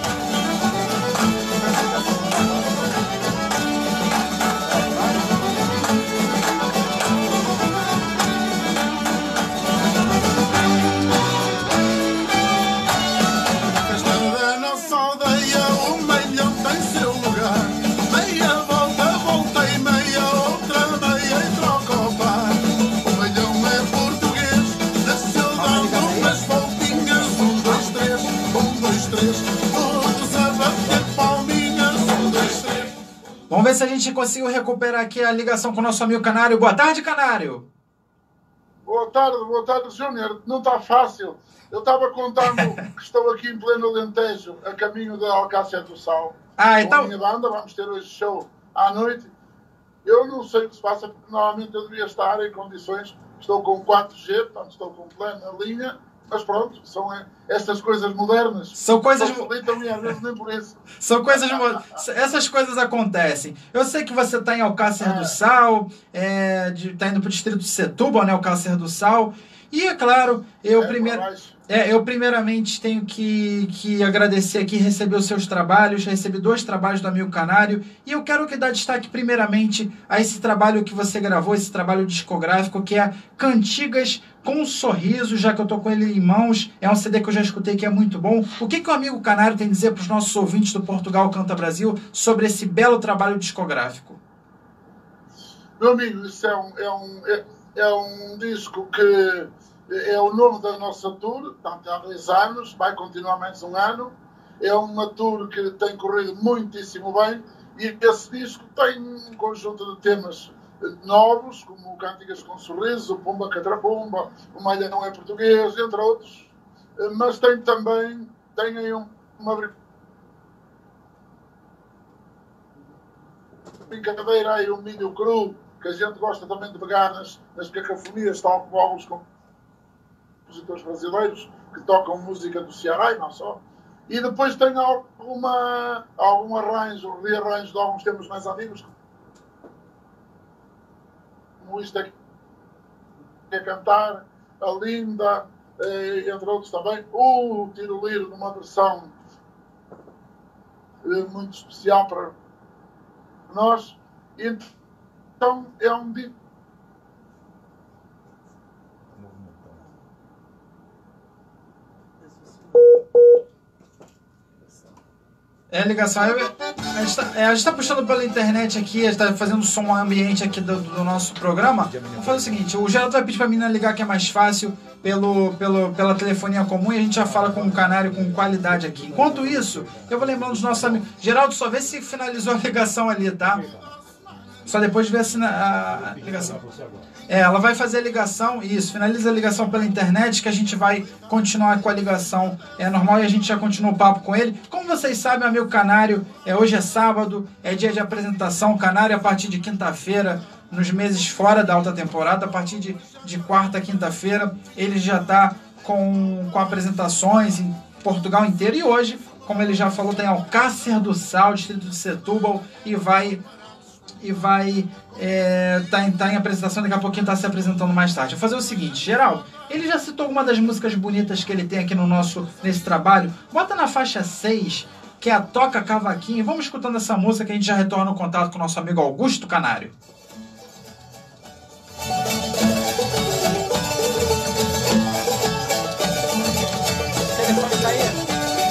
[SPEAKER 4] Vamos ver se a gente conseguiu recuperar aqui a ligação com o nosso amigo Canário. Boa tarde, Canário.
[SPEAKER 3] Boa tarde, boa tarde, Júnior. Não está fácil. Eu estava contando que estou aqui em pleno Alentejo, a caminho da Alcácer do Sal.
[SPEAKER 4] Ah, então...
[SPEAKER 3] Com a minha banda, vamos ter hoje show à noite. Eu não sei o que se passa, porque normalmente eu devia estar em condições. Estou com quatro G, portanto estou com plena linha. Mas pronto, são estas coisas modernas.
[SPEAKER 4] São coisas...
[SPEAKER 3] Facilitam e às vezes nem por isso.
[SPEAKER 4] São coisas... Essas coisas acontecem. Eu sei que você está em Alcácer é. do Sal, é, está indo para o distrito de Setúbal, né, Alcácer do Sal. E, é claro, eu, é, primeir... é, eu primeiramente tenho que, que agradecer aqui, receber os seus trabalhos. Recebi dois trabalhos do amigo Canário. E eu quero que dar destaque primeiramente a esse trabalho que você gravou, esse trabalho discográfico, que é Cantigas com um Sorriso, já que eu tô com ele em mãos. É um C D que eu já escutei que é muito bom. O que, que o amigo Canário tem a dizer para os nossos ouvintes do Portugal Canta Brasil sobre esse belo trabalho discográfico?
[SPEAKER 3] Meu amigo, isso é um, é um, é, é um disco que é o nome da nossa tour, portanto, há dois anos, vai continuar mais um ano. É uma tour que tem corrido muitíssimo bem e esse disco tem um conjunto de temas novos, como Cantigas com Sorriso, o Pumba Catrapumba, o Malhão é Português, entre outros, mas tem também tem aí um, uma brincadeira aí, um milho cru, que a gente gosta também de pegar nas, nas cacofonias, tal como alguns compositores brasileiros que tocam música do Ceará e não só. E depois tem alguma, algum arranjo, rearranjo de alguns temas mais antigos, como isto aqui é cantar, a Linda, eh, entre outros também, o Tiroliro numa versão eh, muito especial para nós. Então é um dia.
[SPEAKER 4] É a ligação. A gente está tá puxando pela internet aqui, a gente está fazendo som ambiente aqui do, do nosso programa. Vamos fazer o seguinte: o Geraldo vai pedir para a menina ligar, que é mais fácil, pelo, pelo, pela telefonia comum, e a gente já fala com o Canário com qualidade aqui. Enquanto isso, eu vou lembrando dos nossos amigos. Geraldo, só vê se finalizou a ligação ali, tá? Só depois de ver a, a ligação. É, ela vai fazer a ligação, isso, finaliza a ligação pela internet, que a gente vai continuar com a ligação é normal e a gente já continua o papo com ele. Como vocês sabem, amigo Canário, é, hoje é sábado, é dia de apresentação. O Canário, a partir de quinta-feira, nos meses fora da alta temporada, a partir de, de quarta, quinta-feira, ele já está com, com apresentações em Portugal inteiro. E hoje, como ele já falou, tem Alcácer do Sal, distrito de Setúbal, e vai... e vai é, tá, em, tá em apresentação, daqui a pouquinho tá se apresentando mais tarde. Vou fazer o seguinte, Geraldo, ele já citou alguma das músicas bonitas que ele tem aqui no nosso, nesse trabalho. Bota na faixa seis, que é a Toca Cavaquinho. Vamos escutando essa música que a gente já retorna o contato com o nosso amigo Augusto Canário. O telefone tá aí?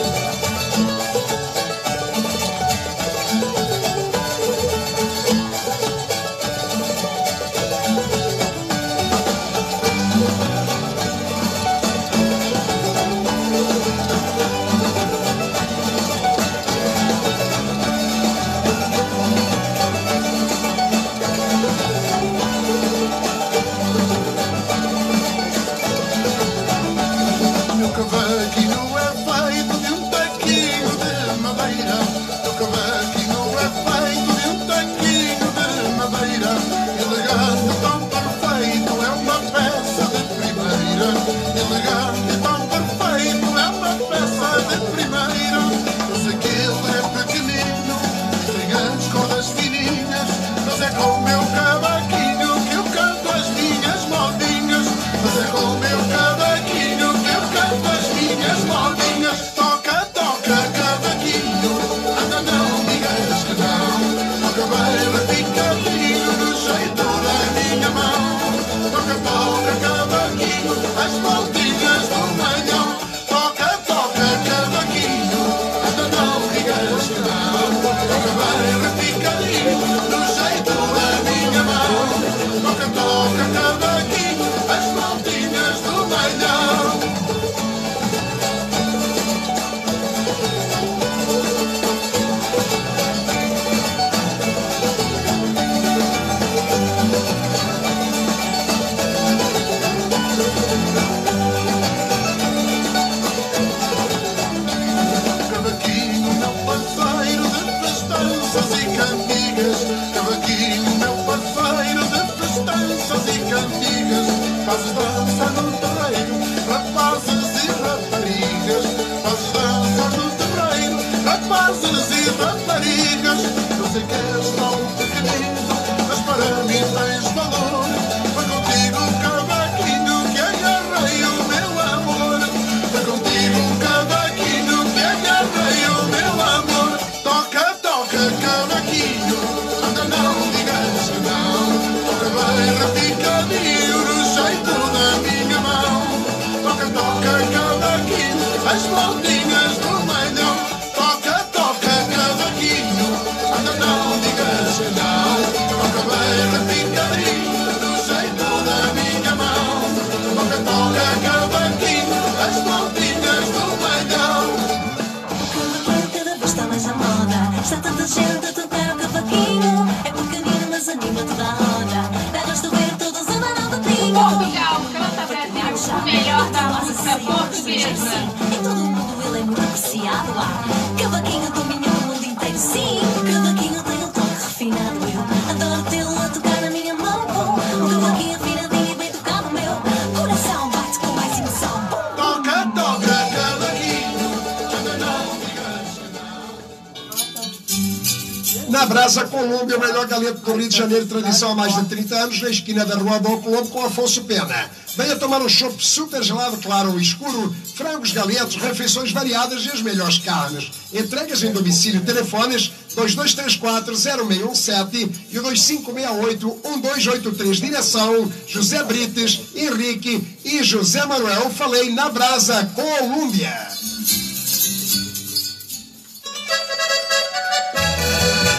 [SPEAKER 13] Na Brasa Colômbia, o melhor galeto do Rio de Janeiro, tradição há mais de trinta anos, na esquina da Rua Dom Colombo com Afonso Pena. Venha tomar um chopp super gelado, claro ou escuro, frangos, galetos, refeições variadas e as melhores carnes. Entregas em domicílio, telefones dois dois três quatro zero seis um sete e dois cinco seis oito um dois oito três. Direção José Brites, Henrique e José Manuel. Falei na Brasa Colômbia.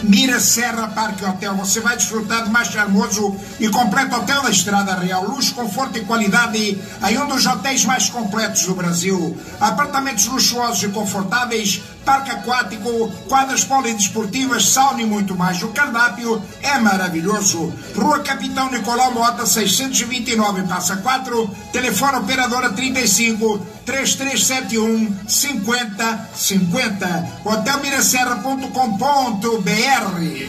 [SPEAKER 14] Mira Serra Parque Hotel. Você vai desfrutar do mais charmoso e completo hotel da Estrada Real. Luxo, conforto e qualidade em um dos hotéis mais completos do Brasil. Apartamentos luxuosos e confortáveis, parque aquático, quadras polidesportivas, sauna e muito mais. O cardápio é maravilhoso. Rua Capitão Nicolau Mota, seiscentos e vinte e nove, Passa quatro. Telefone operadora trinta e cinco, três três sete um, cinquenta cinquenta. hotel miraserra ponto com ponto b r.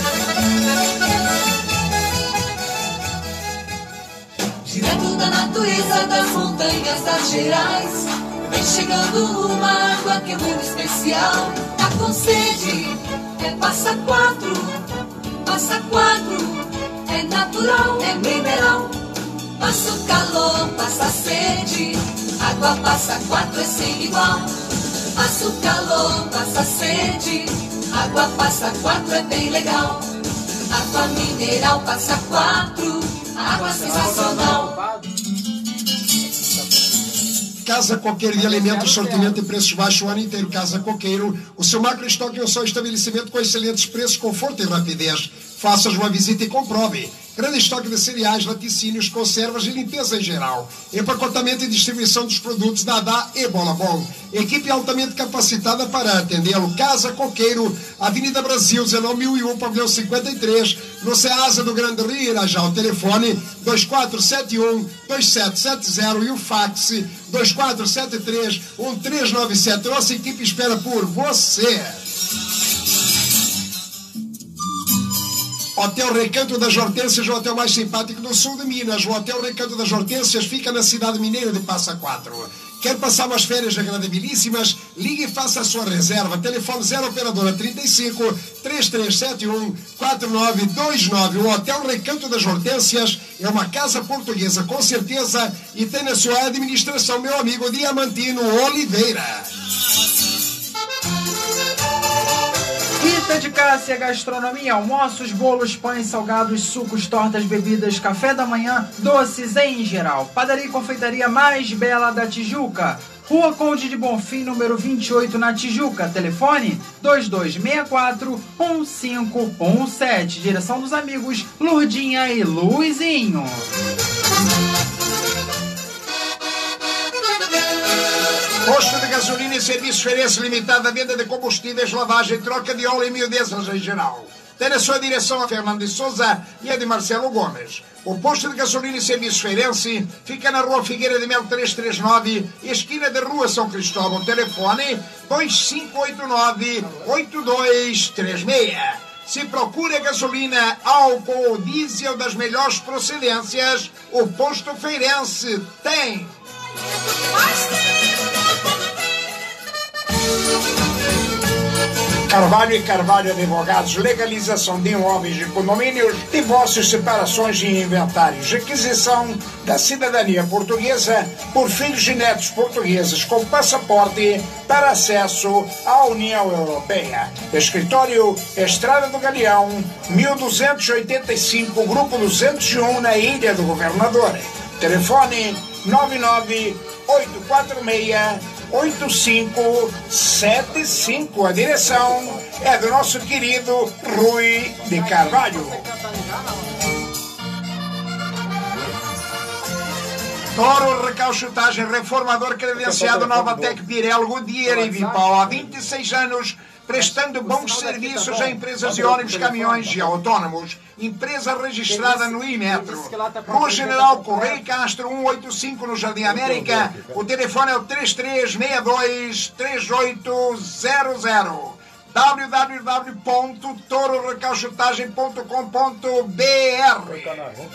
[SPEAKER 2] Direto da natureza, das montanhas das Gerais, vem chegando uma água que é muito especial. Tá com sede, é Passa Quatro. Passa Quatro, é natural, é mineral. Passa o calor, passa a sede, água Passa Quatro é sem igual. Passa o calor, passa a sede, água Passa Quatro é bem legal. Água mineral Passa Quatro, água sensacional.
[SPEAKER 13] Casa Coqueiro de Alimentos, sortimento e preços baixos o ano inteiro. Casa Coqueiro, o seu macro estoque é um só estabelecimento com excelentes preços, conforto e rapidez. Faça uma visita e comprove. Grande estoque de cereais, laticínios, conservas e limpeza em geral. Empacotamento e distribuição dos produtos Dadá e Bola Bom. Equipe altamente capacitada para atendê-lo. Casa Coqueiro, Avenida Brasil, dezenove mil e um, Pavilhão cinquenta e três, no Ceasa do Grande Rio, Irajá. O telefone dois quatro sete um, dois sete sete zero e o fax dois quatro sete três, um três nove sete. Nossa equipe espera por você. Hotel Recanto das Hortênsias, o hotel mais simpático do sul de Minas. O Hotel Recanto das Hortênsias fica na cidade mineira de Passa Quatro. Quer passar umas férias agradabilíssimas? Ligue e faça a sua reserva. Telefone zero operadora trinta e cinco, três três sete um, quatro nove dois nove. O Hotel Recanto das Hortênsias é uma casa portuguesa, com certeza, e tem na sua administração meu amigo Diamantino Oliveira.
[SPEAKER 4] Quinta de Cássia Gastronomia, almoços, bolos, pães, salgados, sucos, tortas, bebidas, café da manhã, doces em geral. Padaria e confeitaria mais bela da Tijuca. Rua Conde de Bonfim, número vinte e oito, na Tijuca. Telefone dois dois seis quatro, um cinco um sete. Direção dos amigos Lurdinha e Luizinho.
[SPEAKER 14] Posto de gasolina e serviço Ferense Limitada, venda de combustíveis, lavagem, troca de óleo e miudezas em geral. Tem na sua direção a Fernando de Souza e a de Marcelo Gomes. O posto de gasolina e serviço Ferense fica na Rua Figueira de Melo trezentos e trinta e nove, esquina da Rua São Cristóvão. Telefone dois cinco oito nove, oito dois três seis. Se procura gasolina, álcool ou diesel das melhores procedências, o posto Feirense tem. Carvalho e Carvalho Advogados, legalização de imóveis de condomínios, divórcios, separações de inventários, requisição da cidadania portuguesa por filhos e netos portugueses com passaporte para acesso à União Europeia. Escritório Estrada do Galeão, mil duzentos e oitenta e cinco, Grupo duzentos e um, na Ilha do Governador. Telefone nove nove oito quatro seis, oito cinco sete cinco. A direção é do nosso querido Rui de Carvalho. Toro Recalchutagem, reformador credenciado Novatec, Pirello, Goodyear e Vipau. Há vinte e seis anos, prestando bons serviços a empresas de ônibus, caminhões e autônomos. Empresa registrada no Imetro. Rua General Correia Castro, cento e oitenta e cinco, no Jardim América. O telefone é o três três seis dois, três oito zero zero. w w w ponto toro recalchutagem ponto com ponto b r.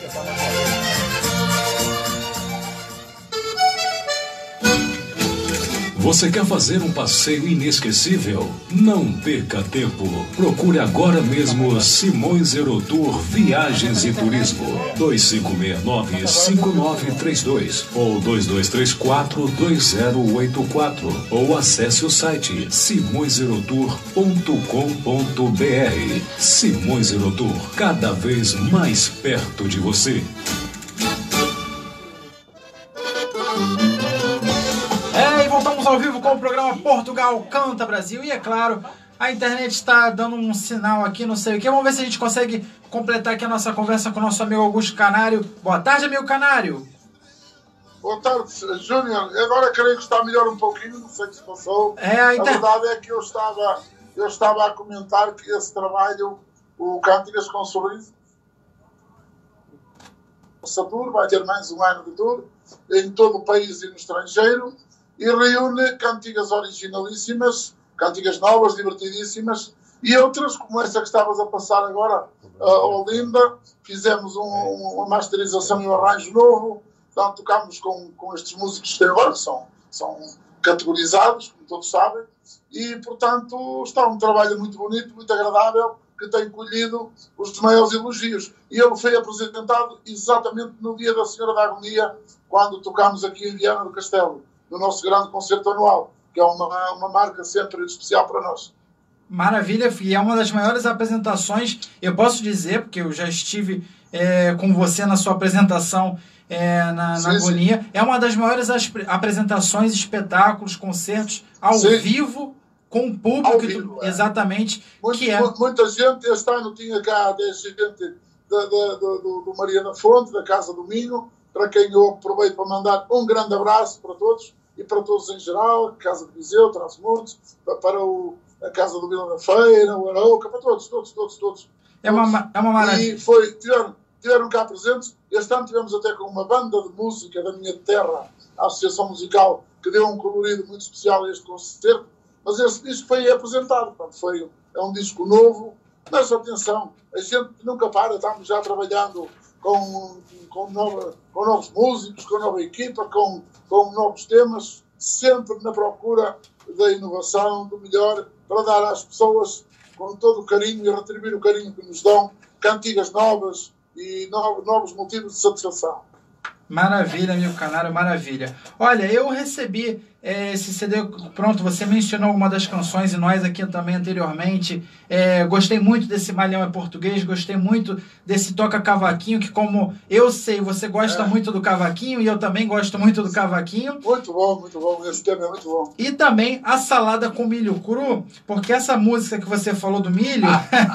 [SPEAKER 5] Você quer fazer um passeio inesquecível? Não perca tempo. Procure agora mesmo Simões Eurotour Viagens e Turismo. dois cinco seis nove, cinco nove três dois ou dois dois três quatro, dois zero oito quatro, ou acesse o site simões eurotour ponto com ponto b r. Simões Eurotour, cada vez mais perto de você.
[SPEAKER 4] É, e voltamos ao vivo com o programa Portugal Canta Brasil. E é claro, A internet está dando um sinal aqui, não sei o que. Vamos ver se a gente consegue completar aqui a nossa conversa com o nosso amigo Augusto Canário. Boa tarde, amigo Canário.
[SPEAKER 3] Boa tarde, Júnior. Agora creio que está melhor um pouquinho, não sei o que se passou.
[SPEAKER 4] É, a, inter...
[SPEAKER 3] a verdade é que eu estava, eu estava a comentar que esse trabalho, o Cantigas com Sorriso, o tour, vai ter mais um ano de tour, em todo o país e no estrangeiro, e reúne cantigas originalíssimas, cantigas novas, divertidíssimas, e outras, como essa que estavas a passar agora, a Olinda. Fizemos um, uma masterização e um arranjo novo. Portanto, tocámos com, com estes músicos que têm agora, que são, são categorizados, como todos sabem, e, portanto, está um trabalho muito bonito, muito agradável, que tem colhido os maiores elogios. E ele foi apresentado exatamente no dia da Senhora da Agonia, quando tocámos aqui em Viana do Castelo, no nosso grande concerto anual, que é uma, uma marca sempre especial para nós.
[SPEAKER 4] Maravilha, e é uma das maiores apresentações, eu posso dizer, porque eu já estive é, com você na sua apresentação é, na, na sim, Agonia, sim. É uma das maiores apresentações, espetáculos, concertos ao sim. vivo, com o público, ao vivo, é. exatamente,
[SPEAKER 3] Muito,
[SPEAKER 4] que é...
[SPEAKER 3] Muita gente, este ano tinha cá dez gente da, da, do, do Maria da Fonte, da Casa do Minho, para quem eu aproveito para mandar um grande abraço para todos, e para todos em geral, Casa de Viseu, Trás-os-Montes, para o, a Casa do Vila da Feira, o Arauca, para todos, todos, todos, todos.
[SPEAKER 4] É uma, é uma maravilha.
[SPEAKER 3] E foi, tiveram, tiveram cá presentes. Este ano tivemos até com uma banda de música da minha terra, a Associação Musical, que deu um colorido muito especial a este concerto, mas esse disco foi apresentado, portanto, foi, é um disco novo, mas atenção, a gente nunca para, estamos já trabalhando com, com, nova, com novos músicos, com nova equipa, com, com novos temas, sempre na procura da inovação, do melhor, para dar às pessoas, com todo o carinho e retribuir o carinho que nos dão, cantigas novas e novos, novos motivos de satisfação.
[SPEAKER 4] Maravilha, amigo Canário, maravilha. Olha, eu recebi é, esse C D, pronto, você mencionou uma das canções e nós aqui também anteriormente. É, gostei muito desse Malhão é Português, gostei muito desse Toca Cavaquinho, que como eu sei, você gosta é. muito do cavaquinho e eu também gosto muito do cavaquinho.
[SPEAKER 3] Muito bom, muito bom, esse tema é muito bom.
[SPEAKER 4] E também a Salada com Milho Cru, porque essa música que você falou do milho,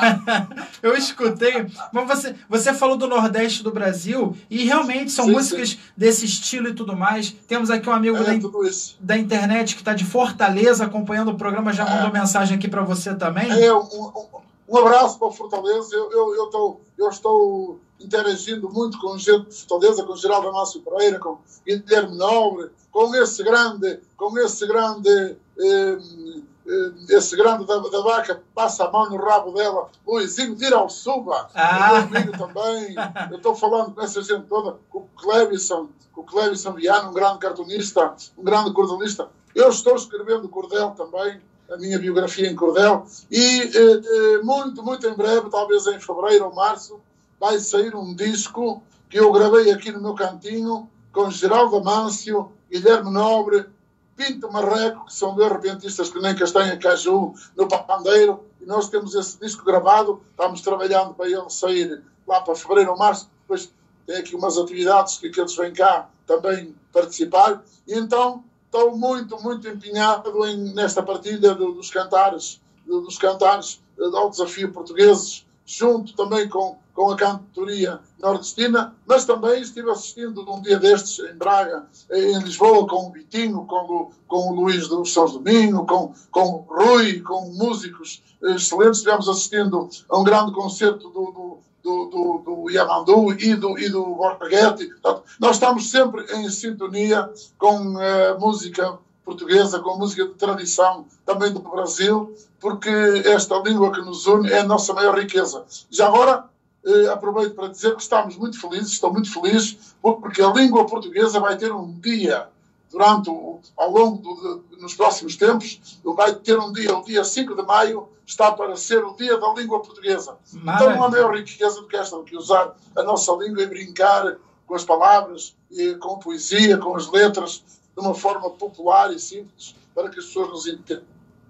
[SPEAKER 4] eu escutei, mas você, você falou do Nordeste do Brasil e realmente são sim, músicas sim. desse estilo e tudo mais. Temos aqui um amigo
[SPEAKER 3] é,
[SPEAKER 4] da, da internet que está de Fortaleza acompanhando o programa, já mandou é. mensagem aqui para você também.
[SPEAKER 3] É, um, um, um abraço para o Fortaleza. Eu, eu, eu, tô, eu estou interagindo muito com gente de Fortaleza, com Geraldo Amácio Pereira, com Guilherme Nobre, com esse grande, com esse grande, eh, eh, esse grande da, da vaca, passa a mão no rabo dela, Luizinho de Irauçuba, ah. meu amigo também. Eu estou falando com essa gente toda, com o Clebison, com o Clebison Viana, um grande cartunista, um grande cordelista. Eu estou escrevendo cordel também, a minha biografia em cordel, e eh, muito, muito em breve, talvez em fevereiro ou março, vai sair um disco que eu gravei aqui no meu cantinho, com Geraldo Amâncio, Guilherme Nobre, Pinto Marreco, que são dois repentistas que nem castanha caju no pandeiro, e nós temos esse disco gravado, estamos trabalhando para ele sair lá para fevereiro ou março, depois tem aqui umas atividades que, que eles vêm cá também participar, e então estou muito, muito empenhado em, nesta partilha do, dos cantares, do, dos cantares ao desafio portugueses, junto também com, com a cantoria nordestina, mas também estive assistindo um dia destes em Braga, em Lisboa, com o Vitinho, com o, com o Luís dos São Domingos, com, com o Rui, com músicos excelentes. Estivemos assistindo a um grande concerto do, do, do, do, do Yamandu e do, e do Borghetti. Nós estamos sempre em sintonia com a música portuguesa, com a música de tradição também do Brasil, porque esta língua que nos une é a nossa maior riqueza. Já agora, eh, aproveito para dizer que estamos muito felizes, estou muito feliz, porque a língua portuguesa vai ter um dia, durante o, ao longo do, de, nos próximos tempos, vai ter um dia, o dia cinco de maio, está para ser o dia da língua portuguesa. Maravilha. Então não há maior riqueza do que esta, do que usar a nossa língua e brincar com as palavras, e com a poesia, com as letras, de uma forma popular e simples, para que as pessoas nos entendam.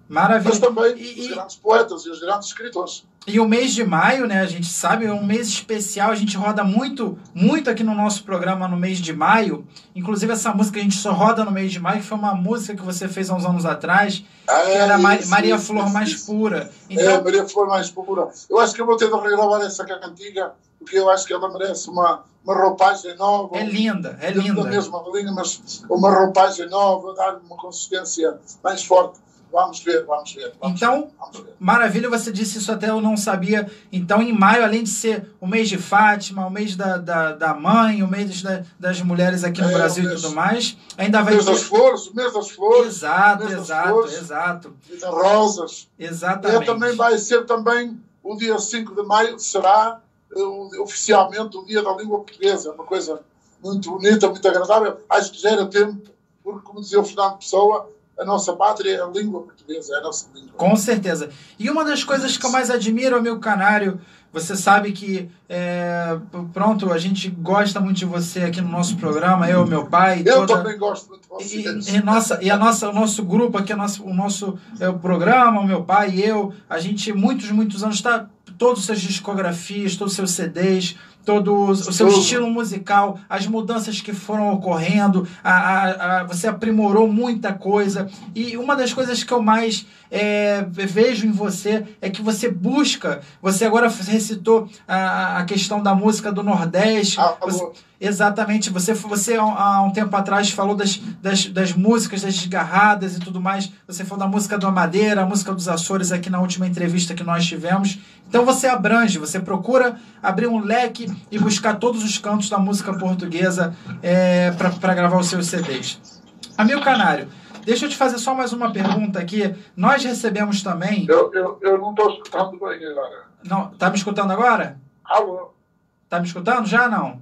[SPEAKER 4] Maravilha.
[SPEAKER 3] Mas também
[SPEAKER 4] e,
[SPEAKER 3] os grandes poetas e os grandes escritores.
[SPEAKER 4] E o mês de maio, né, a gente sabe, é um mês especial, a gente roda muito, muito aqui no nosso programa no mês de maio. Inclusive essa música a gente só roda no mês de maio, que foi uma música que você fez há uns anos atrás,
[SPEAKER 3] ah,
[SPEAKER 4] que era
[SPEAKER 3] isso,
[SPEAKER 4] Maria
[SPEAKER 3] isso,
[SPEAKER 4] Flor
[SPEAKER 3] isso,
[SPEAKER 4] Mais
[SPEAKER 3] isso.
[SPEAKER 4] Pura.
[SPEAKER 3] Então... É, Maria Flor Mais Pura. Eu acho que eu vou ter de regravar essa cantiga, porque eu acho que ela merece uma, uma roupagem nova.
[SPEAKER 4] É linda, é
[SPEAKER 3] linda.
[SPEAKER 4] linda.
[SPEAKER 3] Da mesma linha, mas uma roupagem nova, dar uma consistência mais forte. Vamos ver, vamos ver. Vamos
[SPEAKER 4] então,
[SPEAKER 3] ver, vamos ver.
[SPEAKER 4] Maravilha, você disse isso até eu não sabia. Então, em maio, além de ser o mês de Fátima, o mês da, da, da mãe, o mês da, das mulheres aqui no é, Brasil mês, e tudo mais, ainda vai
[SPEAKER 3] ter... O mês
[SPEAKER 4] ter...
[SPEAKER 3] das flores, o mês das flores.
[SPEAKER 4] Exato,
[SPEAKER 3] mês
[SPEAKER 4] exato,
[SPEAKER 3] flores,
[SPEAKER 4] exato.
[SPEAKER 3] E das rosas.
[SPEAKER 4] Exatamente.
[SPEAKER 3] E também vai ser também, o dia cinco de maio, será uh, oficialmente o dia da língua portuguesa. Uma coisa muito bonita, muito agradável. Acho que já era tempo, porque, como dizia o Fernando Pessoa, a nossa pátria é a língua portuguesa, é a nossa língua.
[SPEAKER 4] Com certeza. E uma das coisas que eu mais admiro, amigo Canário, você sabe que, é, pronto, a gente gosta muito de você aqui no nosso programa, eu, meu pai.
[SPEAKER 3] Eu
[SPEAKER 4] toda...
[SPEAKER 3] também gosto muito de você.
[SPEAKER 4] E, e, nossa, e a nossa, o nosso grupo aqui, o nosso, o nosso é, o programa, o meu pai e eu, a gente, muitos, muitos anos, está todas as suas discografias, todos os seus C Ds, todo o seu estilo musical, as mudanças que foram ocorrendo, a, a, a, você aprimorou muita coisa. E uma das coisas que eu mais é, vejo em você é que você busca, você agora recitou a, a questão da música do Nordeste.
[SPEAKER 3] Ah,
[SPEAKER 4] você, exatamente, você, você há um tempo atrás falou das, das, das músicas, das desgarradas e tudo mais, você falou da música do Amadeira, a música dos Açores aqui na última entrevista que nós tivemos. Então você abrange, você procura abrir um leque e buscar todos os cantos da música portuguesa é, para gravar os seus C Ds. Amigo Canário, deixa eu te fazer só mais uma pergunta aqui. Nós recebemos também...
[SPEAKER 3] Eu, eu, eu não estou escutando bem agora.
[SPEAKER 4] Não, tá me escutando agora?
[SPEAKER 3] Alô?
[SPEAKER 4] Tá me escutando já, não?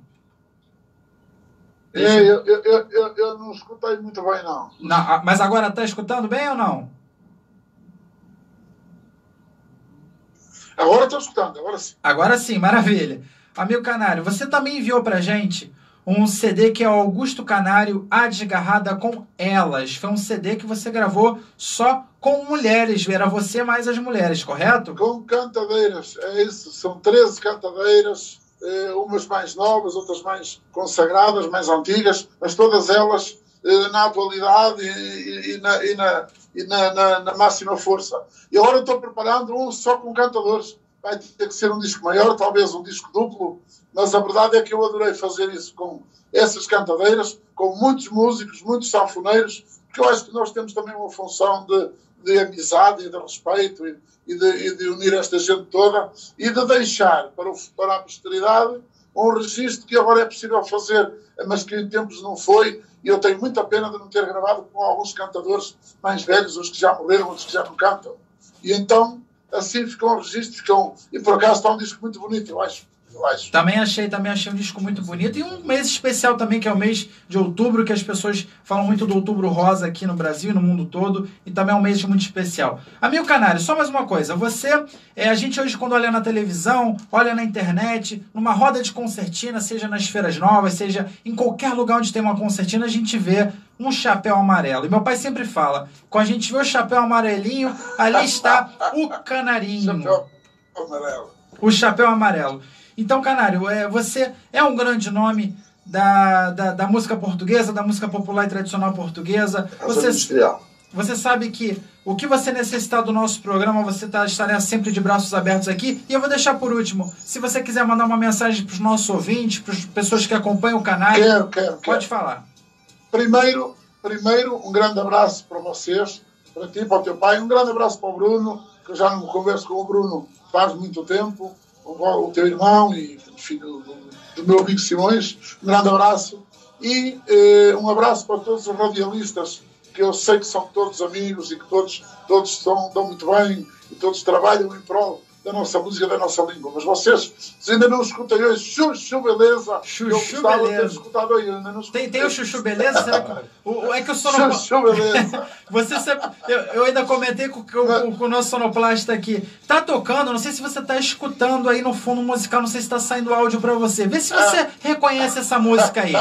[SPEAKER 3] É, eu, eu, eu, eu, eu não escutei muito bem, não.
[SPEAKER 4] não. Mas agora tá escutando bem ou não?
[SPEAKER 3] Agora estou escutando, agora sim.
[SPEAKER 4] Agora sim, maravilha. Amigo Canário, você também enviou pra gente um C D que é o Augusto Canário, A Desgarrada com Elas. Foi um C D que você gravou só com mulheres, era você mais as mulheres, correto?
[SPEAKER 3] Com cantadeiras, é isso. São treze cantadeiras, eh, umas mais novas, outras mais consagradas, mais antigas, mas todas elas eh, na atualidade e, e, e, na, e, na, e na, na, na máxima força. E agora estou preparando um só com cantadores. Vai ter que ser um disco maior, talvez um disco duplo, mas a verdade é que eu adorei fazer isso com essas cantadeiras, com muitos músicos, muitos sanfoneiros, porque eu acho que nós temos também uma função de, de amizade e de respeito e, e, de, e de unir esta gente toda e de deixar para, o, para a posteridade um registro que agora é possível fazer, mas que em tempos não foi, e eu tenho muita pena de não ter gravado com alguns cantadores mais velhos, os que já morreram, os que já não cantam. E então, assim ficou um registro, ficou, e por acaso está um disco muito bonito, eu acho. Eu acho.
[SPEAKER 4] Também achei, também achei um disco muito bonito. E um mês especial também, que é o mês de outubro, que as pessoas falam muito do Outubro Rosa aqui no Brasil e no mundo todo. E também é um mês muito especial. Amigo Canário, só mais uma coisa. Você, é, a gente hoje quando olha na televisão, olha na internet, numa roda de concertina, seja nas feiras novas, seja em qualquer lugar onde tem uma concertina, a gente vê um chapéu amarelo. E meu pai sempre fala, quando a gente vê o chapéu amarelinho, ali está o canarinho.
[SPEAKER 3] Chapéu amarelo.
[SPEAKER 4] O chapéu amarelo. Então, Canário, é, você é um grande nome da, da, da música portuguesa, da música popular e tradicional portuguesa. Você, você sabe que o que você necessitar do nosso programa, você tá, estará sempre de braços abertos aqui. E eu vou deixar por último, se você quiser mandar uma mensagem para os nossos ouvintes, para as pessoas que acompanham o Canário,
[SPEAKER 3] quero, quero,
[SPEAKER 4] pode
[SPEAKER 3] quero.
[SPEAKER 4] falar.
[SPEAKER 3] Primeiro, primeiro, um grande abraço para vocês, para ti, para o teu pai. Um grande abraço para o Bruno, que eu já não converso com o Bruno faz muito tempo. O teu irmão e filho do, do meu amigo Simões, um grande abraço e eh, um abraço para todos os radialistas, que eu sei que são todos amigos e que todos, todos são, dão muito bem e todos trabalham em prol da nossa música, da nossa língua. Mas vocês, se ainda não escutem hoje, Chuchu Beleza,
[SPEAKER 4] Chuchu
[SPEAKER 3] eu gostava
[SPEAKER 4] Beleza.
[SPEAKER 3] de ter escutado hoje, ainda não escutei.
[SPEAKER 4] Tem, tem o Chuchu Beleza? Será que, o, é que o sonoplasta...
[SPEAKER 3] Chuchu Beleza.
[SPEAKER 4] Você sempre, eu, eu ainda comentei com, com, com o nosso sonoplasta aqui. Tá tocando, não sei se você tá escutando aí no fundo musical, não sei se tá saindo áudio pra você. Vê se você ah. reconhece essa música aí.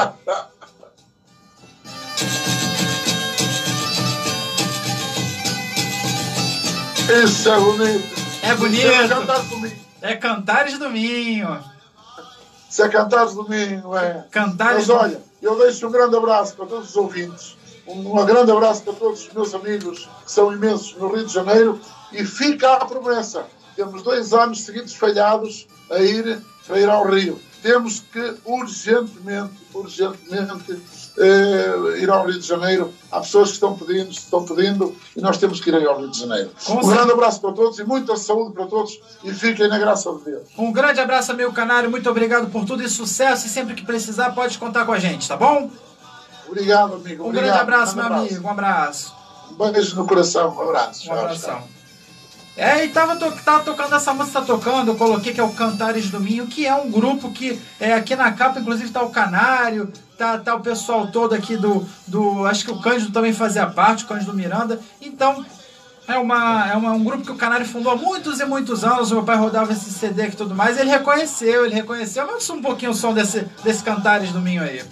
[SPEAKER 3] Isso é bonito.
[SPEAKER 4] É bonito.
[SPEAKER 3] Isso é Cantares do Minho.
[SPEAKER 4] É Cantares do Minho.
[SPEAKER 3] Isso é Cantares do Minho, é.
[SPEAKER 4] Cantares
[SPEAKER 3] Mas olha, eu deixo um grande abraço para todos os ouvintes. Um, um grande abraço para todos os meus amigos, que são imensos no Rio de Janeiro. E fica a promessa. Temos dois anos seguidos falhados a ir, a ir ao Rio. Temos que urgentemente, urgentemente eh, ir ao Rio de Janeiro. Há pessoas que estão pedindo, estão pedindo, e nós temos que ir ao Rio de Janeiro. Com um certeza. Grande abraço para todos e muita saúde para todos, e fiquem na graça de Deus.
[SPEAKER 4] Um grande abraço, amigo Canário, muito obrigado por tudo e sucesso, e sempre que precisar pode contar com a gente, tá bom?
[SPEAKER 3] Obrigado, amigo.
[SPEAKER 4] Um
[SPEAKER 3] obrigado.
[SPEAKER 4] grande abraço,
[SPEAKER 3] um
[SPEAKER 4] meu
[SPEAKER 3] abraço.
[SPEAKER 4] amigo, um abraço.
[SPEAKER 3] Um beijo no coração, um abraço.
[SPEAKER 4] Um abração. É, e tava, to tava tocando essa música, tá tocando, eu coloquei que é o Cantares do Minho, que é um grupo que, é, aqui na capa, inclusive, tá o Canário, tá, tá o pessoal todo aqui do, do... Acho que o Cândido também fazia parte, o Cândido Miranda. Então, é, uma, é uma, um grupo que o Canário fundou há muitos e muitos anos, o meu pai rodava esse C D e tudo mais, ele reconheceu, ele reconheceu. Vamos um pouquinho o som desse, desse Cantares do Minho aí.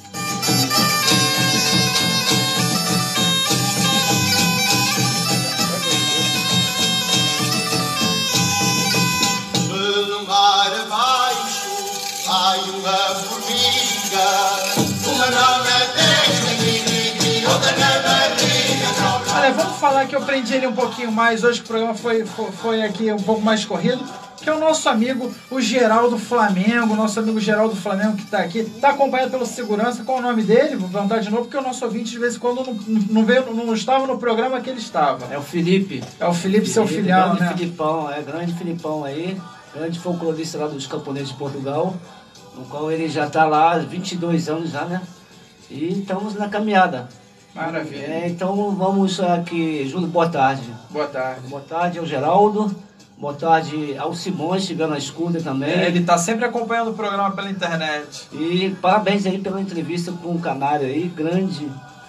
[SPEAKER 3] Ai, uma formiga, uma não é outra na barriga.
[SPEAKER 4] Olha, vamos falar que eu prendi ele um pouquinho mais hoje, que o programa foi, foi, foi aqui um pouco mais corrido, que é o nosso amigo, o Geraldo Flamengo, nosso amigo Geraldo Flamengo que está aqui, está acompanhado pelo segurança. Qual é o nome dele? Vou perguntar de novo, porque o nosso ouvinte de vez em quando não, não, veio, não estava no programa que ele estava.
[SPEAKER 8] É o Felipe.
[SPEAKER 4] É o Felipe, Felipe seu filhão,
[SPEAKER 8] grande
[SPEAKER 4] né?
[SPEAKER 8] Filipão, é, grande Filipão aí, grande folclorista lá dos Camponeses de Portugal, no qual ele já está lá há vinte e dois anos já, né? E estamos na caminhada.
[SPEAKER 4] Maravilha.
[SPEAKER 8] É, então vamos aqui, Júlio, boa tarde.
[SPEAKER 4] Boa tarde.
[SPEAKER 8] Boa tarde ao Geraldo, boa tarde ao Simões, chegando na escuta também.
[SPEAKER 4] É, ele está sempre acompanhando o programa pela internet.
[SPEAKER 8] E parabéns aí pela entrevista com o Canário aí, grande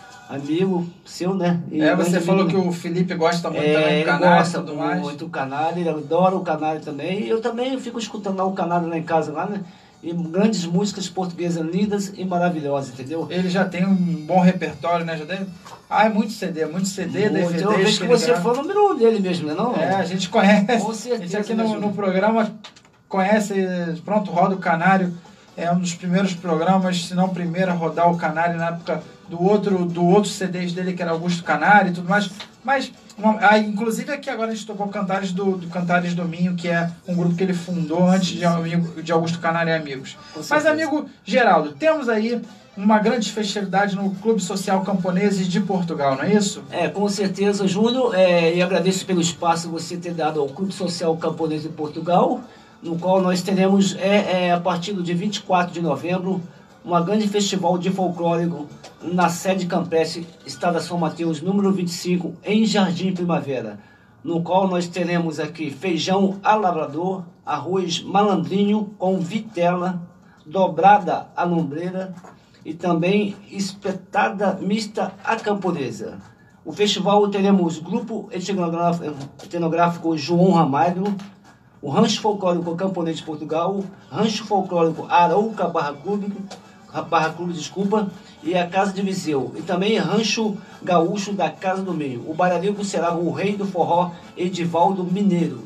[SPEAKER 8] amigo seu, né? E
[SPEAKER 4] é, você falou
[SPEAKER 8] amigo,
[SPEAKER 4] que o Felipe gosta muito
[SPEAKER 8] é,
[SPEAKER 4] também do Canário.
[SPEAKER 8] Ele gosta
[SPEAKER 4] tudo mais.
[SPEAKER 8] muito do Canário, ele adora o Canário também. E eu também fico escutando lá o Canário lá em casa, lá, né? E grandes músicas portuguesas lindas e maravilhosas, entendeu?
[SPEAKER 4] Ele já tem um bom repertório, né? Já tem... Ah, é muito C D, muito C D, D V D.
[SPEAKER 8] Eu vejo que você foi o número um dele mesmo, né? Não?
[SPEAKER 4] É, a gente conhece.
[SPEAKER 8] Com certeza.
[SPEAKER 4] A gente aqui no, no programa conhece, pronto, roda o Canário. É um dos primeiros programas, se não o primeiro a rodar o Canário na época do outro, do outro C Ds dele, que era Augusto Canário e tudo mais. Mas, uma, ah, inclusive aqui agora a gente tocou Cantares do, do Cantares do Minho, que é um grupo que ele fundou antes de, amigo, de Augusto Canário e Amigos. Mas, amigo Geraldo, temos aí uma grande festividade no Clube Social Camponeses de Portugal, não é isso?
[SPEAKER 8] É, com certeza, Júlio, é, e agradeço pelo espaço que você ter dado ao Clube Social Camponês de Portugal, no qual nós teremos, é, é, a partir do dia vinte e quatro de novembro, uma grande festival de folclórico na sede campestre, Estrada São Mateus, número vinte e cinco, em Jardim Primavera, no qual nós teremos aqui feijão a lavrador, arroz malandrinho com vitela, dobrada a lombreira e também espetada mista a camponesa. O festival teremos grupo etnográfico, etnográfico João Ramalho, o Rancho Folclórico Camponês de Portugal, Rancho Folclórico Arouca Barra Clube, Barra Clube, desculpa, e a Casa de Viseu. E também Rancho Gaúcho da Casa do Meio. O bailarino será o rei do forró, Edivaldo Mineiro.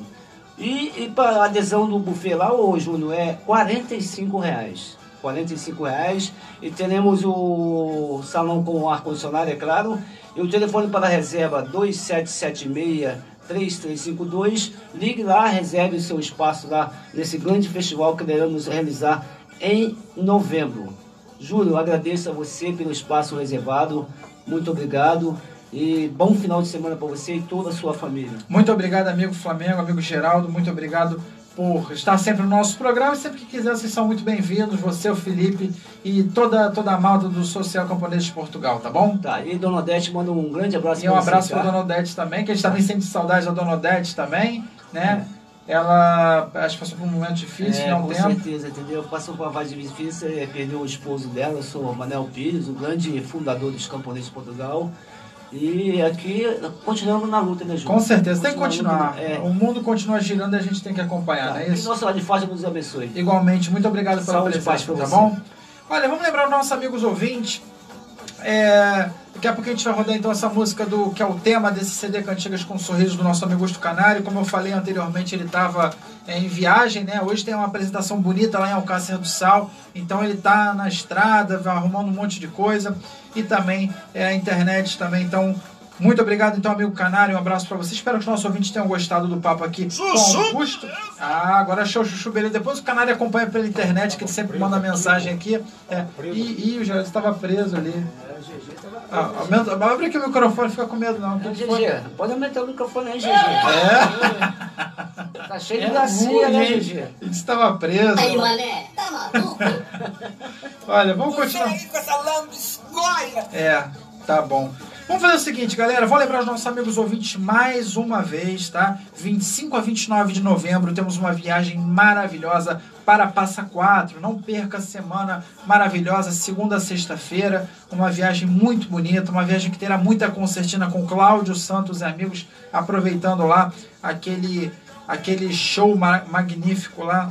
[SPEAKER 8] E, e para a adesão do buffet lá, ô Júnior, é quarenta e cinco reais. quarenta e cinco reais. E teremos o salão com ar-condicionado, é claro. E o telefone para a reserva dois sete sete seis, três três cinco dois. Ligue lá, reserve o seu espaço lá nesse grande festival que iremos realizar em novembro. Júlio, agradeço a você pelo espaço reservado. Muito obrigado. E bom final de semana para você e toda a sua família.
[SPEAKER 4] Muito obrigado, amigo Flamengo, amigo Geraldo. Muito obrigado por estar sempre no nosso programa. E sempre que quiser, vocês são muito bem-vindos. Você, o Felipe e toda, toda a malta do Social Camponês de Portugal, tá bom?
[SPEAKER 8] Tá, e Dona Odete manda um grande abraço
[SPEAKER 4] para você. E um abraço para a Dona Odete também, que a gente também sente saudade da Dona Odete também, né? É. Ela, acho que passou por um momento difícil,
[SPEAKER 8] é,
[SPEAKER 4] não
[SPEAKER 8] com
[SPEAKER 4] tempo.
[SPEAKER 8] certeza, entendeu? Passou por uma fase difícil, perdeu o esposo dela, eu sou Manel Pires, o grande fundador dos Camponeses de Portugal. E aqui continuamos na luta, né, Júlio?
[SPEAKER 4] Com certeza, tem que continuar.
[SPEAKER 8] Luta, é.
[SPEAKER 4] O mundo continua girando e a gente tem que acompanhar,
[SPEAKER 8] tá.
[SPEAKER 4] não é isso?
[SPEAKER 8] Que nossa de força nos abençoe.
[SPEAKER 4] Igualmente, muito obrigado pela
[SPEAKER 8] Saúde
[SPEAKER 4] presença,
[SPEAKER 8] pra
[SPEAKER 4] tá
[SPEAKER 8] você.
[SPEAKER 4] bom? Olha, vamos lembrar os nossos amigos ouvintes. É, Daqui a pouco a gente vai rodar então essa música do que é o tema desse C D Cantigas com Sorriso do nosso amigo Augusto Canário. Como eu falei anteriormente, ele estava é, em viagem, né? Hoje tem uma apresentação bonita lá em Alcácer do Sal, então ele está na estrada, vai arrumando um monte de coisa, e também é, a internet também. Então, muito obrigado então, amigo Canário, um abraço para você. Espero que os nossos ouvintes tenham gostado do papo aqui com o Augusto. Ah, agora achou o chuchu, beleza. Depois o Canário acompanha pela internet, que ele sempre manda mensagem aqui. É, e, e o Jorge estava preso ali. Ah, aumenta, abre aqui o microfone, fica com medo não.
[SPEAKER 8] G G, pode aumentar o microfone aí, G G. É? Tá cheio de gracinha, né, G G?
[SPEAKER 4] Ele estava preso.
[SPEAKER 16] Aí, mané, tá maluco?
[SPEAKER 4] Olha, vamos continuar.
[SPEAKER 16] Você aí com essa lambisgoia.
[SPEAKER 4] É, tá bom. Vamos fazer o seguinte, galera, vou lembrar os nossos amigos ouvintes mais uma vez, tá? vinte e cinco a vinte e nove de novembro temos uma viagem maravilhosa para Passa Quatro. Não perca a semana maravilhosa, segunda a sexta-feira, uma viagem muito bonita, uma viagem que terá muita concertina com Cláudio Santos e amigos, aproveitando lá aquele, aquele show ma magnífico lá.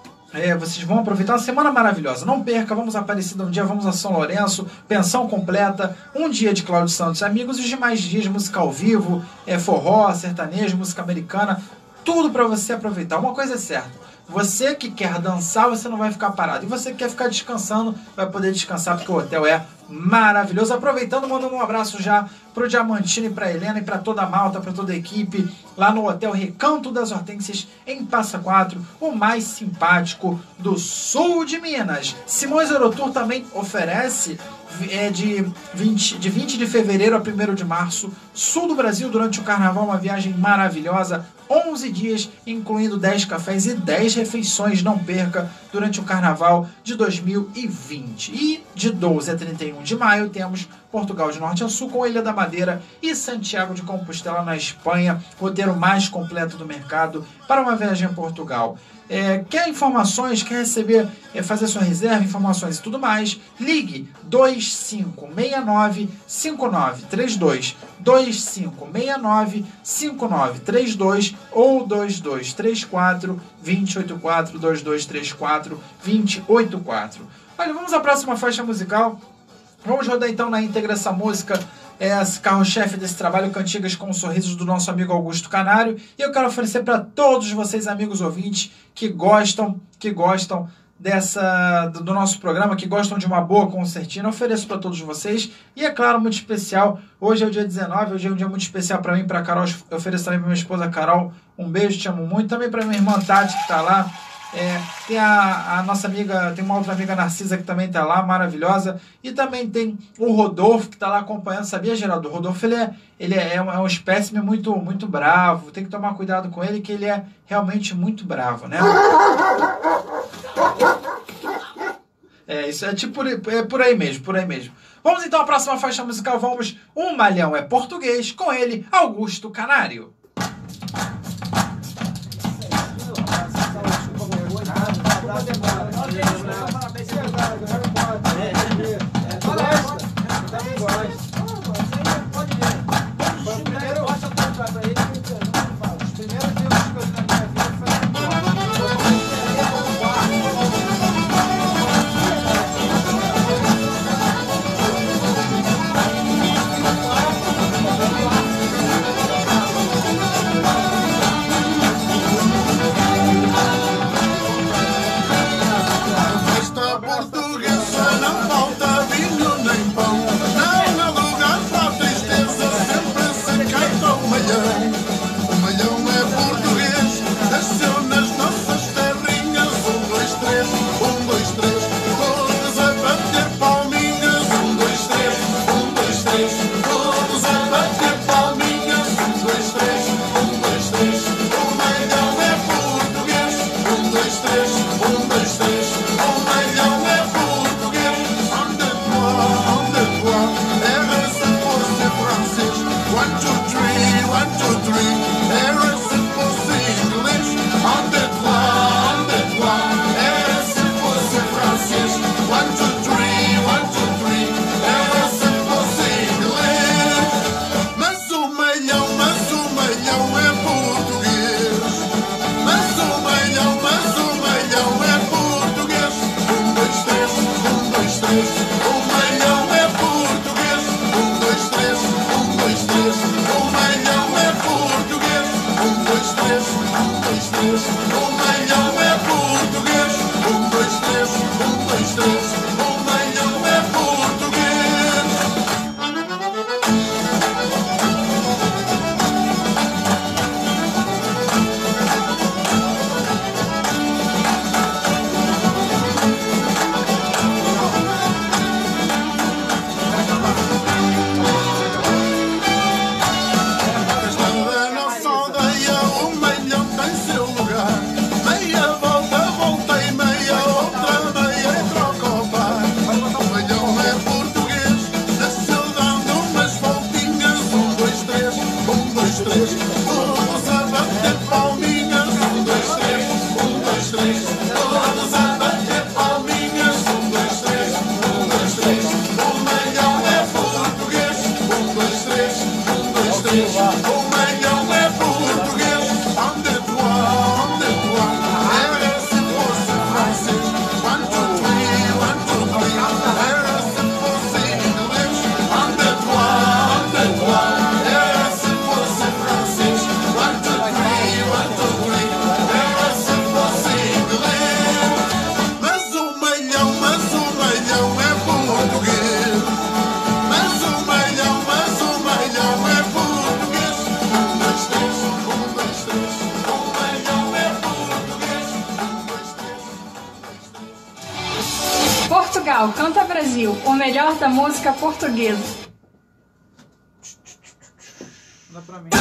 [SPEAKER 4] É, vocês vão aproveitar uma semana maravilhosa. Não perca, vamos a Aparecida um dia, vamos a São Lourenço, pensão completa, um dia de Cláudio Santos e amigos, e os demais dias, música ao vivo, é, forró, sertanejo, música americana, tudo para você aproveitar. Uma coisa é certa, você que quer dançar, você não vai ficar parado. E você que quer ficar descansando, vai poder descansar, porque o hotel é maravilhoso. Aproveitando, mandando um abraço já pro Diamantino e pra Helena e pra toda a malta, pra toda a equipe, lá no Hotel Recanto das Hortênsias, em Passa Quatro, o mais simpático do sul de Minas. Simões Eurotour também oferece é, de, vinte, de vinte de fevereiro a primeiro de março, sul do Brasil, durante o carnaval, uma viagem maravilhosa, onze dias, incluindo dez cafés e dez refeições. Não perca, durante o carnaval de dois mil e vinte. E de doze a trinta e um de maio temos Portugal de norte a sul, com Ilha da Madeira e Santiago de Compostela na Espanha, roteiro mais completo do mercado para uma viagem a Portugal. É, quer informações, quer receber, é, fazer sua reserva, informações e tudo mais, ligue dois cinco seis nove, cinco nove três dois, dois cinco seis nove, cinco nove três dois ou dois dois três quatro, dois zero oito quatro, dois dois três quatro, dois zero oito quatro. Olha, vamos à próxima faixa musical. Vamos rodar então na íntegra essa música, é a carro-chefe desse trabalho, Cantigas com Sorrisos, do nosso amigo Augusto Canário. E eu quero oferecer para todos vocês, amigos ouvintes, que gostam, que gostam dessa, do nosso programa, que gostam de uma boa concertina. Eu ofereço para todos vocês. E é claro, muito especial, hoje é o dia dezenove, hoje é um dia muito especial para mim, para a Carol. Eu ofereço também para minha esposa Carol, um beijo, te amo muito. Também para minha irmã Tati, que está lá. É, tem a, a nossa amiga, tem uma outra amiga Narcisa que também está lá, maravilhosa. E também tem o Rodolfo que está lá acompanhando. Sabia, Geraldo? O Rodolfo ele é, ele é, é, um, é um espécime muito, muito bravo. Tem que tomar cuidado com ele, que ele é realmente muito bravo, né? É, isso é tipo é por aí mesmo, por aí mesmo. Vamos então à próxima faixa musical. Vamos, Um Malhão é Português, com ele, Augusto Canário.
[SPEAKER 10] Portugal, Canta Brasil, o melhor da música portuguesa.
[SPEAKER 4] Dá pra mim.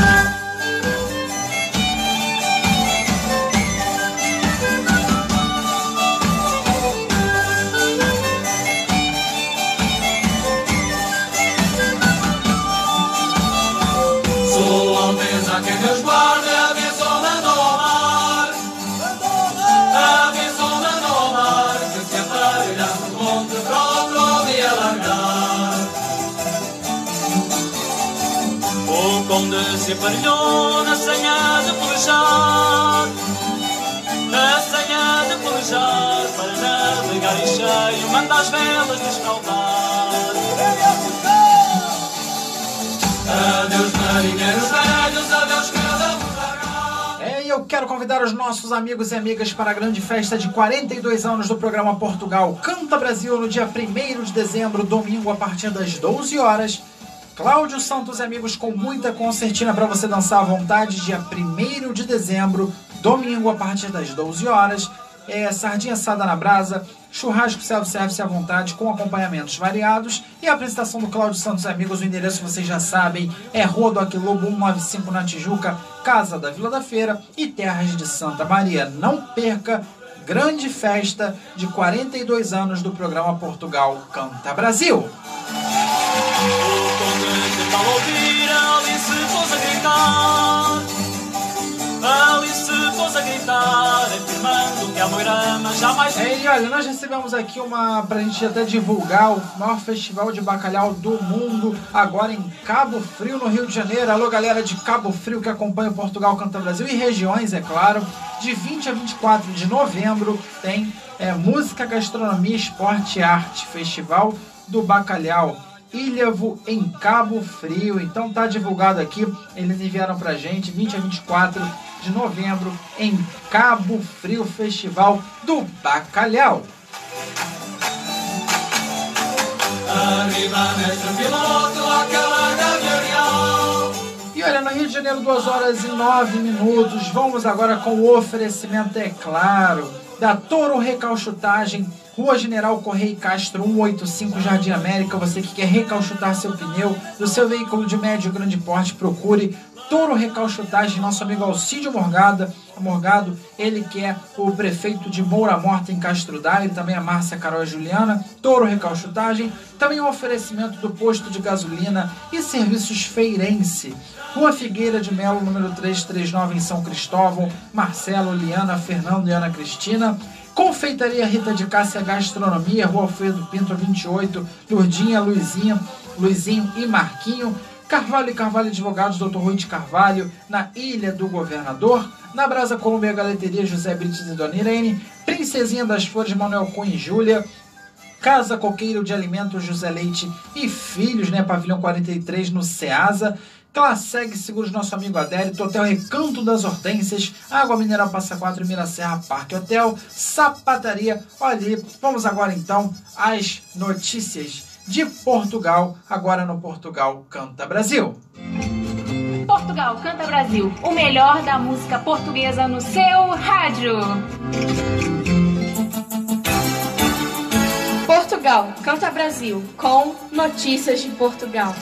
[SPEAKER 9] Sou Alteza que Deus guarde, abençoa no mar, abençoa no mar, que se aparelha no monte pronto de alargar. O conde se aparelhou na senha de pelejar, na senha de pelejar, para navegar em cheio, manda as velas descaldar. Adeus marinheiros velhos, adeus cada um.
[SPEAKER 4] É, e eu quero convidar os nossos amigos e amigas para a grande festa de quarenta e dois anos do programa Portugal Canta Brasil no dia primeiro de dezembro, domingo, a partir das doze horas. Cláudio Santos e amigos com muita concertina para você dançar à vontade, dia primeiro de dezembro, domingo, a partir das doze horas. É, sardinha assada na brasa, churrasco self-service à vontade, com acompanhamentos variados. E a apresentação do Cláudio Santos e amigos, o endereço vocês já sabem, é Rua do Aquilobo cento e noventa e cinco na Tijuca, Casa da Vila da Feira e Terras de Santa Maria. Não perca, grande festa de quarenta e dois anos do programa Portugal Canta Brasil.
[SPEAKER 9] O conde de tal ouvir, ali se pôs a gritar, ali se pôs a gritar, afirmando que a Moirama jamais...
[SPEAKER 4] É, e olha, nós recebemos aqui uma, pra gente até divulgar, o maior festival de bacalhau do mundo, agora em Cabo Frio, no Rio de Janeiro. Alô, galera de Cabo Frio que acompanha o Portugal Canta Brasil e regiões, é claro. De vinte a vinte e quatro de novembro tem é, Música, Gastronomia, Esporte e Arte, Festival do Bacalhau, Ilhavo, em Cabo Frio. Então tá divulgado aqui, eles enviaram pra gente, vinte a vinte e quatro de novembro em Cabo Frio, Festival do Bacalhau.
[SPEAKER 9] Arriba, mestre piloto, aquela gavião.
[SPEAKER 4] E olha, no Rio de Janeiro, duas horas e nove minutos. Vamos agora com o oferecimento, é claro, da Toro Recalchutagem, Rua General Correia Castro, cento e oitenta e cinco, Jardim América. Você que quer recalchutar seu pneu do seu veículo de médio e grande porte, procure Toro Recalchutagem, nosso amigo Alcídio Morgado, Morgado, ele que é o prefeito de Moura Morta, em Castro Daire, também a Márcia, Carol e Juliana. Toro Recalchutagem, também o oferecimento do posto de gasolina e serviços Feirense, Rua Figueira de Melo, número trezentos e trinta e nove, em São Cristóvão. Marcelo, Liana, Fernando e Ana Cristina. Confeitaria Rita de Cássia Gastronomia, Rua Alfredo Pinto vinte e oito, Lurdinha, Luizinho, Luizinho e Marquinho. Carvalho e Carvalho Advogados, doutor Rui de Carvalho, na Ilha do Governador. Na Brasa Colômbia, Galeteria José Brites e Dona Irene. Princesinha das Flores, Manuel Cunha e Júlia. Casa Coqueiro de Alimentos, José Leite e Filhos, né? Pavilhão quarenta e três, no Ceasa. Classeg Seguros, nosso amigo Adérito. Hotel Recanto das Hortênsias. Água Mineral Passa Quatro, Miraserra Parque Hotel. Sapataria. Olha ali, vamos agora então às notícias de Portugal, agora no Portugal Canta Brasil.
[SPEAKER 10] Portugal Canta Brasil, o melhor da música portuguesa no seu rádio. Portugal Canta Brasil, com notícias de Portugal.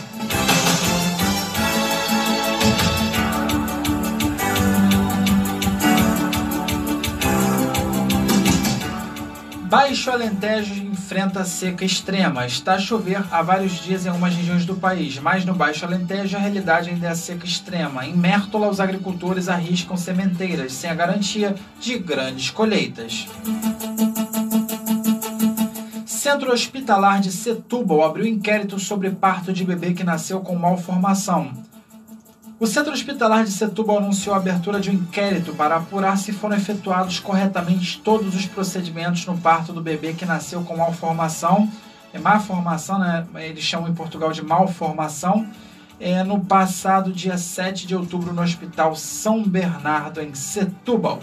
[SPEAKER 4] Baixo Alentejo enfrenta seca extrema. Está a chover há vários dias em algumas regiões do país, mas no Baixo Alentejo a realidade ainda é a seca extrema. Em Mértola, os agricultores arriscam sementeiras, sem a garantia de grandes colheitas. Centro Hospitalar de Setúbal abriu inquérito sobre parto de bebê que nasceu com malformação. O Centro Hospitalar de Setúbal anunciou a abertura de um inquérito para apurar se foram efetuados corretamente todos os procedimentos no parto do bebê que nasceu com malformação, é má formação, né? Eles chamam em Portugal de malformação, é, no passado dia sete de outubro no Hospital São Bernardo, em Setúbal.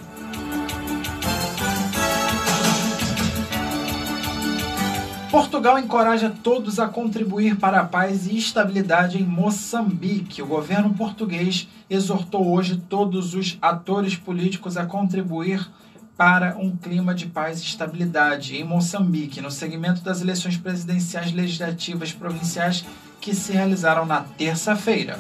[SPEAKER 4] Portugal encoraja todos a contribuir para a paz e estabilidade em Moçambique. O governo português exortou hoje todos os atores políticos a contribuir para um clima de paz e estabilidade em Moçambique, no segmento das eleições presidenciais legislativas provinciais que se realizaram na terça-feira.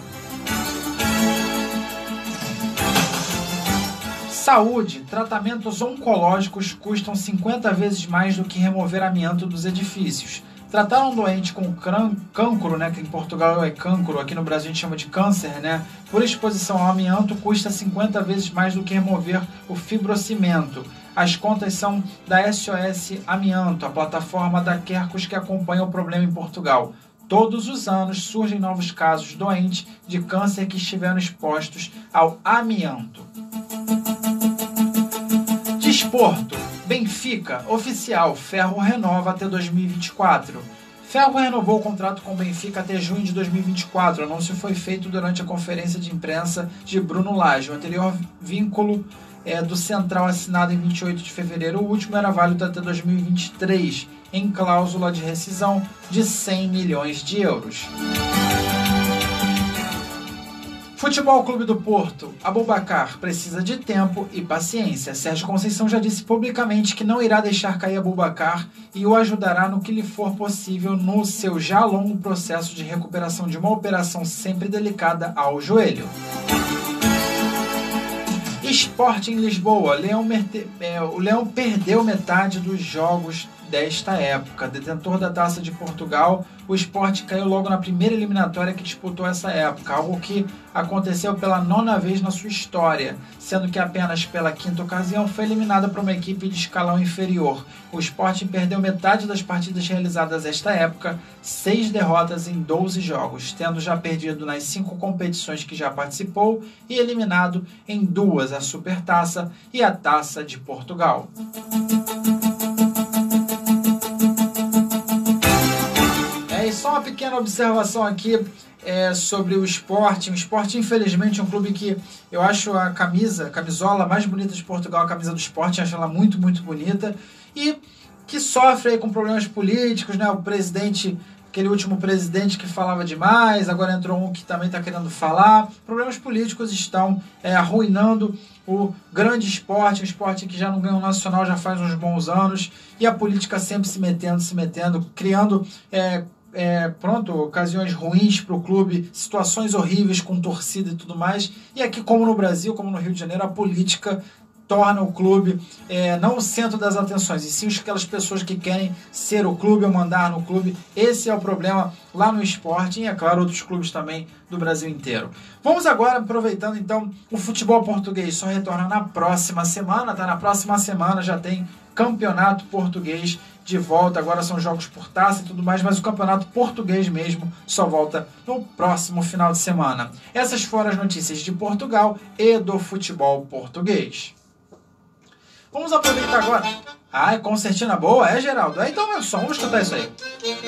[SPEAKER 4] Saúde. Tratamentos oncológicos custam cinquenta vezes mais do que remover amianto dos edifícios. Tratar um doente com cancro, né, que em Portugal é cancro, aqui no Brasil a gente chama de câncer, né, por exposição ao amianto custa cinquenta vezes mais do que remover o fibrocimento. As contas são da S O S Amianto, a plataforma da Quercus que acompanha o problema em Portugal. Todos os anos surgem novos casos doentes de câncer que estiveram expostos ao amianto. Desporto. Benfica, oficial, Ferro renova até dois mil e vinte e quatro. Ferro renovou o contrato com o Benfica até junho de dois mil e vinte e quatro. O anúncio foi feito durante a conferência de imprensa de Bruno Lage. O anterior vínculo é, do Central assinado em vinte e oito de fevereiro. O último era válido até dois mil e vinte e três, em cláusula de rescisão de cem milhões de euros. Futebol Clube do Porto. Aboubakar precisa de tempo e paciência. Sérgio Conceição já disse publicamente que não irá deixar cair Aboubakar e o ajudará no que lhe for possível no seu já longo processo de recuperação de uma operação sempre delicada ao joelho. Sport em Lisboa. Leão Merte... é, o Leão perdeu metade dos jogos desta época. Detentor da Taça de Portugal, o Sport caiu logo na primeira eliminatória que disputou essa época, algo que aconteceu pela nona vez na sua história, sendo que apenas pela quinta ocasião foi eliminada por uma equipe de escalão inferior. O Sport perdeu metade das partidas realizadas esta época, seis derrotas em doze jogos, tendo já perdido nas cinco competições que já participou e eliminado em duas, a Supertaça e a Taça de Portugal. E só uma pequena observação aqui é, sobre o Sport. O Sport, infelizmente, é um clube que eu acho a camisa, a camisola mais bonita de Portugal, a camisa do Sport, eu acho ela muito, muito bonita, e que sofre aí com problemas políticos, né? O presidente, aquele último presidente que falava demais, agora entrou um que também está querendo falar. Problemas políticos estão é, arruinando o grande esporte, um esporte que já não ganha o nacional já faz uns bons anos, e a política sempre se metendo, se metendo, criando é, É, pronto, ocasiões ruins para o clube, situações horríveis com torcida e tudo mais. E aqui, como no Brasil, como no Rio de Janeiro, a política torna o clube é, não o centro das atenções, e sim aquelas pessoas que querem ser o clube ou mandar no clube. Esse é o problema lá no Sport e, é claro, outros clubes também do Brasil inteiro. Vamos agora, aproveitando então, o futebol português só retorna na próxima semana, tá? Na próxima semana já tem Campeonato Português de volta, agora são jogos por taça e tudo mais, mas o Campeonato Português mesmo só volta no próximo final de semana. Essas foram as notícias de Portugal e do futebol português. Vamos aproveitar agora. Ah, é concertina boa? É, Geraldo? É, então, meu som, vamos escutar isso aí.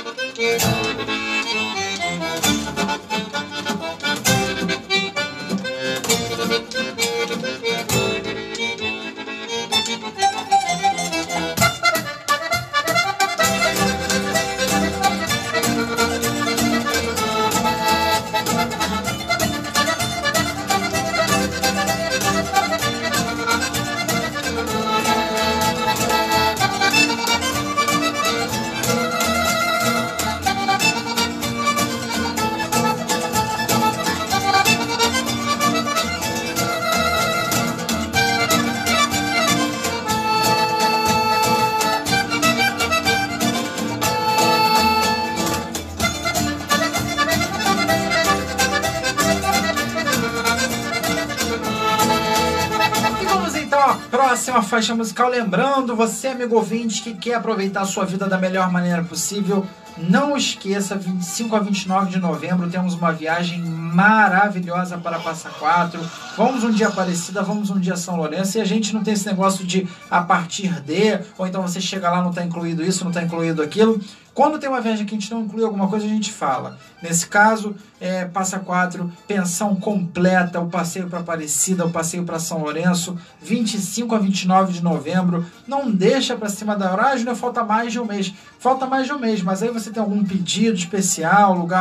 [SPEAKER 4] Próxima faixa musical, lembrando você, amigo ouvinte, que quer aproveitar a sua vida da melhor maneira possível, não esqueça, vinte e cinco a vinte e nove de novembro temos uma viagem maravilhosa para Passa Quatro. Vamos um dia Aparecida, vamos um dia São Lourenço, e a gente não tem esse negócio de a partir de, ou então você chega lá, não está incluído isso, não está incluído aquilo. Quando tem uma viagem que a gente não inclui alguma coisa, a gente fala. Nesse caso, é, Passa Quatro, pensão completa, o passeio para Aparecida, o passeio para São Lourenço, vinte e cinco a vinte e nove de novembro. Não deixa para cima da hora. Ah, Júnior, falta mais de um mês. Falta mais de um mês, mas aí você tem algum pedido especial, lugar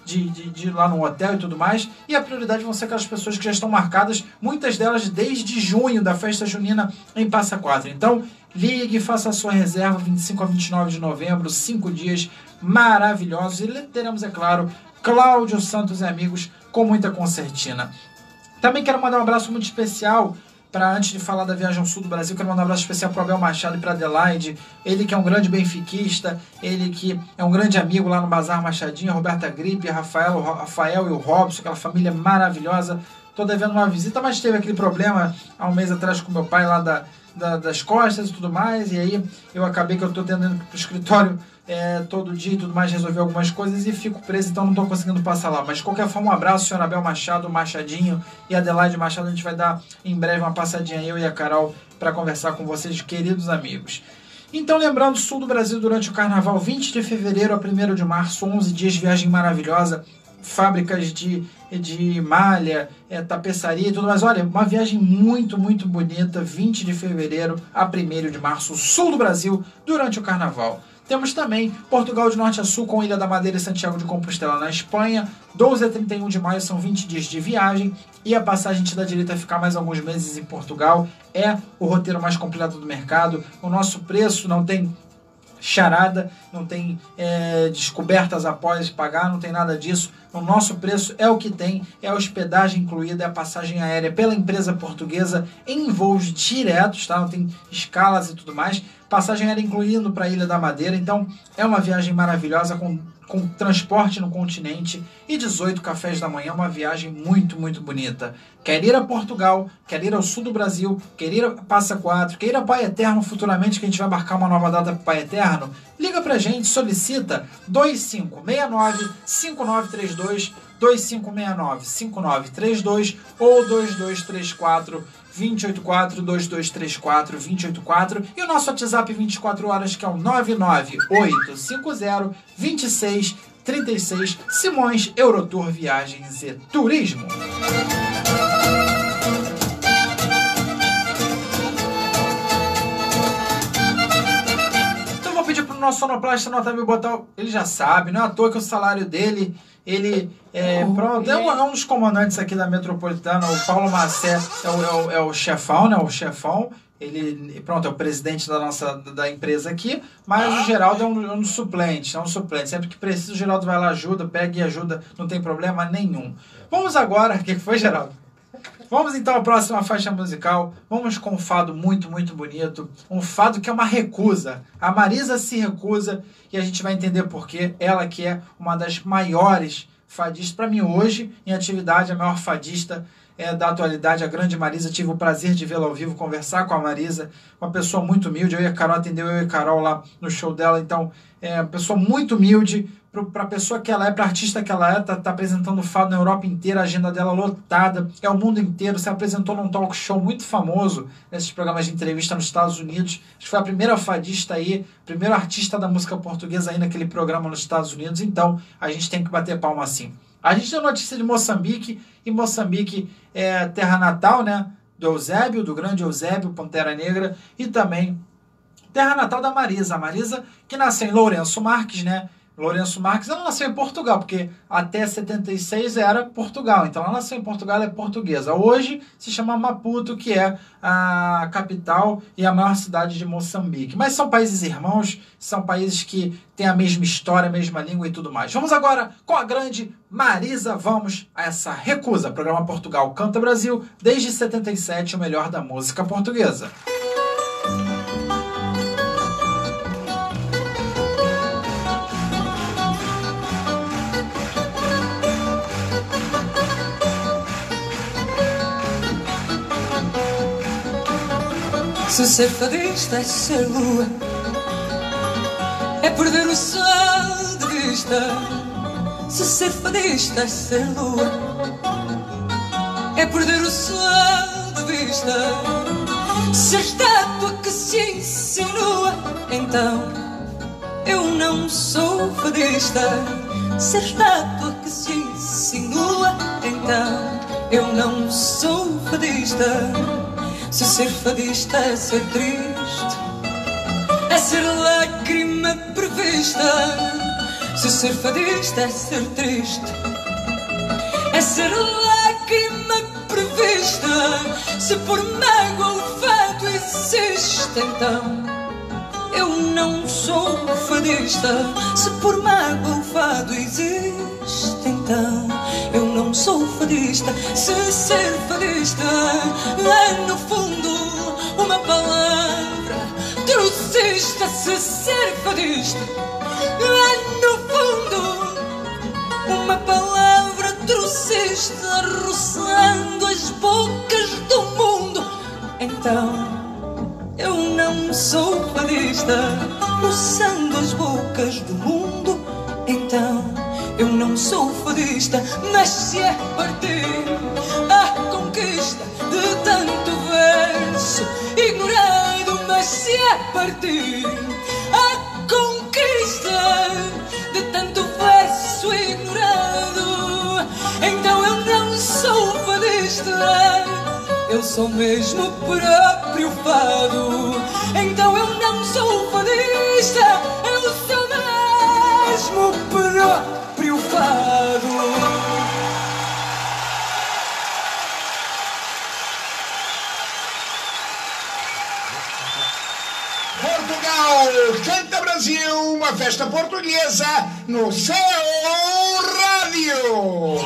[SPEAKER 4] de, de, de ir lá no hotel e tudo mais. E a prioridade vão ser aquelas pessoas que já estão marcadas, muitas delas desde junho, da festa junina em Passa Quatro. Então, ligue, faça a sua reserva, vinte e cinco a vinte e nove de novembro, cinco dias maravilhosos. E teremos, é claro, Cláudio Santos e amigos com muita concertina. Também quero mandar um abraço muito especial para, antes de falar da viagem ao sul do Brasil, quero mandar um abraço especial para o Abel Machado e para Adelaide, ele que é um grande benfiquista, ele que é um grande amigo lá no Bazar Machadinho, a Roberta Gripe, a Rafael, o Rafael e o Robson, aquela família maravilhosa. Estou devendo uma visita, mas teve aquele problema há um mês atrás com meu pai lá da, da, das costas e tudo mais, e aí eu acabei que eu estou tendo indo para o escritório é, todo dia e tudo mais, resolver algumas coisas e fico preso, então não estou conseguindo passar lá. Mas de qualquer forma, um abraço, senhor Abel Machado, Machadinho e Adelaide Machado. A gente vai dar em breve uma passadinha, eu e a Carol, para conversar com vocês, queridos amigos. Então, lembrando, sul do Brasil durante o Carnaval, vinte de fevereiro a primeiro de março, onze dias, viagem maravilhosa, fábricas de, de malha, é, tapeçaria e tudo mais. Olha, uma viagem muito, muito bonita, vinte de fevereiro a primeiro de março, sul do Brasil, durante o Carnaval. Temos também Portugal de norte a sul, com Ilha da Madeira e Santiago de Compostela na Espanha. doze a trinta e um de maio são vinte dias de viagem. E a passagem te dá direito a ficar mais alguns meses em Portugal. É o roteiro mais completo do mercado. O nosso preço não tem charada, não tem é, descobertas após pagar, não tem nada disso. O nosso preço é o que tem, é a hospedagem incluída, é a passagem aérea pela empresa portuguesa em voos diretos, tá? Não tem escalas e tudo mais. Passagem aérea incluindo para a Ilha da Madeira, então é uma viagem maravilhosa com, com transporte no continente e dezoito cafés da manhã, uma viagem muito, muito bonita. Quer ir a Portugal, quer ir ao sul do Brasil, quer ir a Passa Quatro, quer ir a Pai Eterno futuramente, que a gente vai marcar uma nova data para Pai Eterno? Liga pra gente, solicita dois cinco seis nove, cinco nove três dois, dois cinco seis nove, cinco nove três dois ou dois dois três quatro, dois oito quatro, dois dois três quatro, dois oito quatro e o nosso WhatsApp vinte e quatro horas, que é o nove nove oito cinco zero, dois seis três seis. Simões Eurotour Viagens e Turismo. Então vou pedir pro nosso sonoplasta anotar meu botão. Ele já sabe, não é à toa que o salário dele, ele é, pronto, é um, é um dos comandantes aqui da Metropolitana. O Paulo Macé é o, é o, é o chefão, né? O chefão. Ele, pronto, é o presidente da nossa da empresa aqui, mas o Geraldo é um, um suplente, é um suplente. Sempre que precisa, o Geraldo vai lá, ajuda, pega e ajuda, não tem problema nenhum. Vamos agora, o que foi, Geraldo? Vamos então à próxima faixa musical. Vamos com um fado muito, muito bonito. Um fado que é uma recusa. A Marisa se recusa e a gente vai entender por quê. Ela que é uma das maiores fadistas, para mim hoje, em atividade, a maior fadista é, da atualidade, a grande Marisa. Tive o prazer de vê-la ao vivo, conversar com a Marisa. Uma pessoa muito humilde. Eu e a Carol atendeu eu e a Carol lá no show dela. Então, é uma pessoa muito humilde. Para a pessoa que ela é, para a artista que ela é, tá, tá apresentando fado na Europa inteira, a agenda dela lotada, é o mundo inteiro. Se apresentou num talk show muito famoso, nesses programas de entrevista nos Estados Unidos. Acho que foi a primeira fadista aí, primeiro artista da música portuguesa aí naquele programa nos Estados Unidos. Então, a gente tem que bater palma assim. A gente tem notícia de Moçambique, e Moçambique é terra natal, né, do Eusébio, do grande Eusébio, Pantera Negra, e também terra natal da Marisa. A Marisa, que nasceu em Lourenço Marques, né, Lourenço Marques, ela nasceu em Portugal, porque até setenta e seis era Portugal. Então ela nasceu em Portugal, ela é portuguesa. Hoje se chama Maputo, que é a capital e a maior cidade de Moçambique. Mas são países irmãos, são países que têm a mesma história, a mesma língua e tudo mais. Vamos agora com a grande Marisa, vamos a essa recusa. Programa Portugal Canta Brasil, desde setenta e sete, o melhor da música portuguesa.
[SPEAKER 17] Se ser fadista é ser lua, é perder o céu de vista. Se ser fadista é ser lua, é perder o céu de vista. Se a estátua que se insinua, então eu não sou fadista. Se a estátua que se insinua, então eu não sou fadista. Se ser fadista é ser triste, é ser lágrima prevista. Se ser fadista é ser triste, é ser lágrima prevista. Se por mágoa o fado existe, então eu não sou fadista. Se por mágoa o fado existe, então eu não sou fadista. Se ser fadista é no fundo uma palavra trocista, se ser fadista é no fundo uma palavra trocista, roçando as bocas do mundo, então eu não sou fadista. Roçando as bocas do mundo, então eu não sou fadista. Mas se é partir à conquista de tanto verso ignorado, mas se é partir à conquista de tanto verso ignorado, então eu não sou fadista. Eu sou mesmo o próprio fado. Então eu não sou fadista, eu sou mesmo o próprio fado.
[SPEAKER 14] Portugal Canta Brasil, uma festa portuguesa no seu rádio.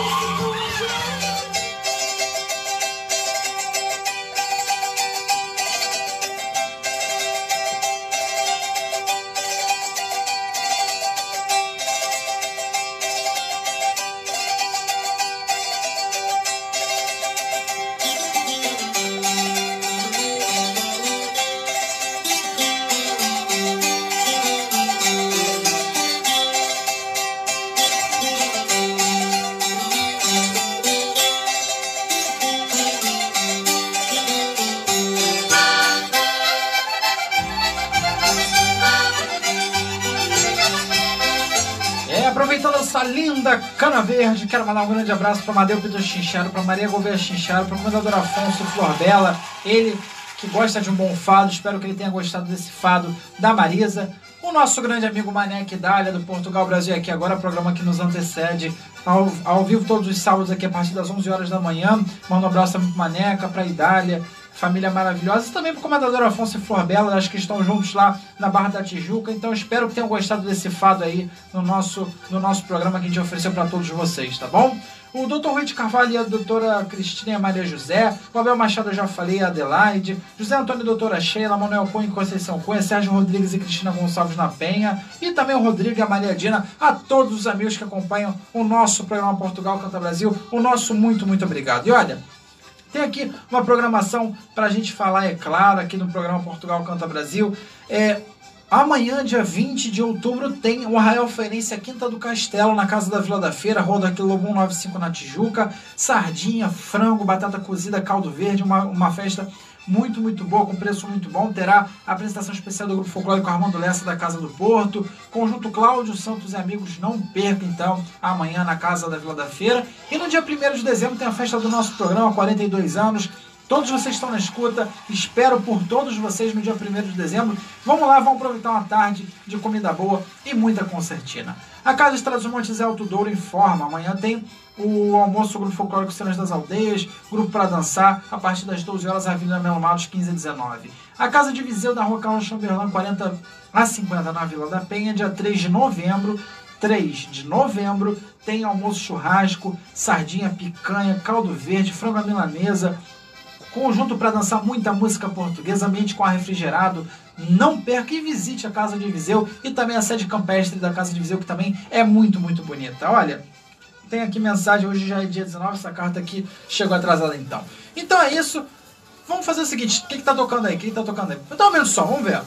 [SPEAKER 4] Linda Cana Verde, quero mandar um grande abraço para Amadeu Pedro Chinchero, para Maria Gouveia Chinchero, para o comendador Afonso Flor Bela, ele que gosta de um bom fado, espero que ele tenha gostado desse fado da Marisa. O nosso grande amigo Mané Dália, do Portugal Brasil aqui agora, programa que nos antecede ao, ao vivo todos os sábados aqui a partir das onze horas da manhã. Manda um abraço também para Maneca, para Idália, família maravilhosa, e também para o comendador Afonso e Flor Bela, acho que estão juntos lá na Barra da Tijuca. Então espero que tenham gostado desse fado aí no nosso, no nosso programa que a gente ofereceu para todos vocês, tá bom? O doutor Rui de Carvalho e a doutora Cristina e a Maria José, o Abel Machado eu já falei, a Adelaide, José Antônio e doutora Sheila, Manuel Cunha e Conceição Cunha, Sérgio Rodrigues e Cristina Gonçalves na Penha, e também o Rodrigo e a Maria Dina, a todos os amigos que acompanham o nosso programa Portugal Canta Brasil, o nosso muito, muito obrigado. E olha, tem aqui uma programação para a gente falar, é claro, aqui no programa Portugal Canta Brasil. É, amanhã, dia vinte de outubro, tem o Arraial Feirense, a Quinta do Castelo, na Casa da Vila da Feira, Rua do Aquilo Lobo cento e noventa e cinco na Tijuca. Sardinha, frango, batata cozida, caldo verde, uma, uma festa muito, muito boa, com preço muito bom. Terá a apresentação especial do Grupo Folclórico Armando Lessa, da Casa do Porto. Conjunto Cláudio Santos e amigos, não perca então, amanhã na Casa da Vila da Feira. E no dia primeiro de dezembro tem a festa do nosso programa, quarenta e dois anos. Todos vocês estão na escuta, espero por todos vocês no dia primeiro de dezembro. Vamos lá, vamos aproveitar uma tarde de comida boa e muita concertina. A Casa de Trás-os-Montes é Alto Douro informa, amanhã tem o almoço do Grupo Folclórico Cenas das Aldeias, grupo para dançar, a partir das doze horas, Avenida Melo Matos, quinze a dezenove. A Casa de Viseu, na Rua Carlos Chamberlain, quarenta a cinquenta, na Vila da Penha, dia três de novembro. três de novembro, tem almoço churrasco, sardinha, picanha, caldo verde, frango à milanesa, conjunto para dançar, muita música portuguesa, ambiente com ar refrigerado. Não perca e visite a Casa de Viseu e também a sede campestre da Casa de Viseu, que também é muito, muito bonita. Olha, tem aqui mensagem, hoje já é dia dezenove, essa carta aqui chegou atrasada então. Então é isso, vamos fazer o seguinte, o que que tá tocando aí? O que que tá tocando aí? Então aumenta o som, vamos ver.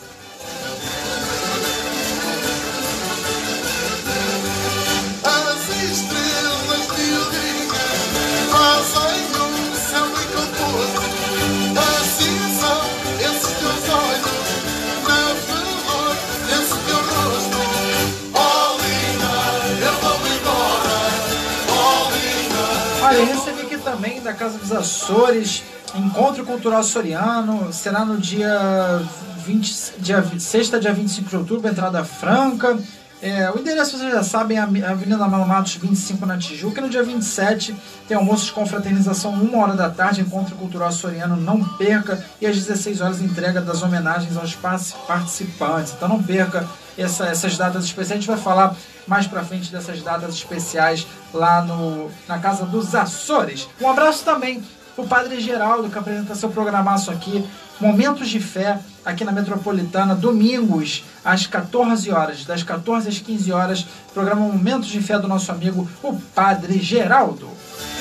[SPEAKER 3] As estrelas brilham, fazem um céu e conforto. Assim são esses teus olhos, na flor desse teu rosto. Oh, linda, eu vou embora. Oh, linda.
[SPEAKER 4] Olha, eu recebi aqui também da Casa dos Açores, Encontro Cultural Açoriano, será no dia vinte, dia, sexta, dia vinte e cinco de outubro, entrada franca. É, o endereço vocês já sabem, a Avenida Melo Matos vinte e cinco na Tijuca. E no dia vinte e sete tem almoço de confraternização, uma hora da tarde, encontro cultural açoriano, não perca. E às dezesseis horas entrega das homenagens aos participantes. Então não perca essa, essas datas especiais. A gente vai falar mais pra frente dessas datas especiais lá no, na Casa dos Açores. Um abraço também o Padre Geraldo, que apresenta seu programaço aqui, Momentos de Fé, aqui na Metropolitana, domingos, às quatorze horas, das quatorze às quinze horas, programa Momentos de Fé do nosso amigo, o Padre Geraldo.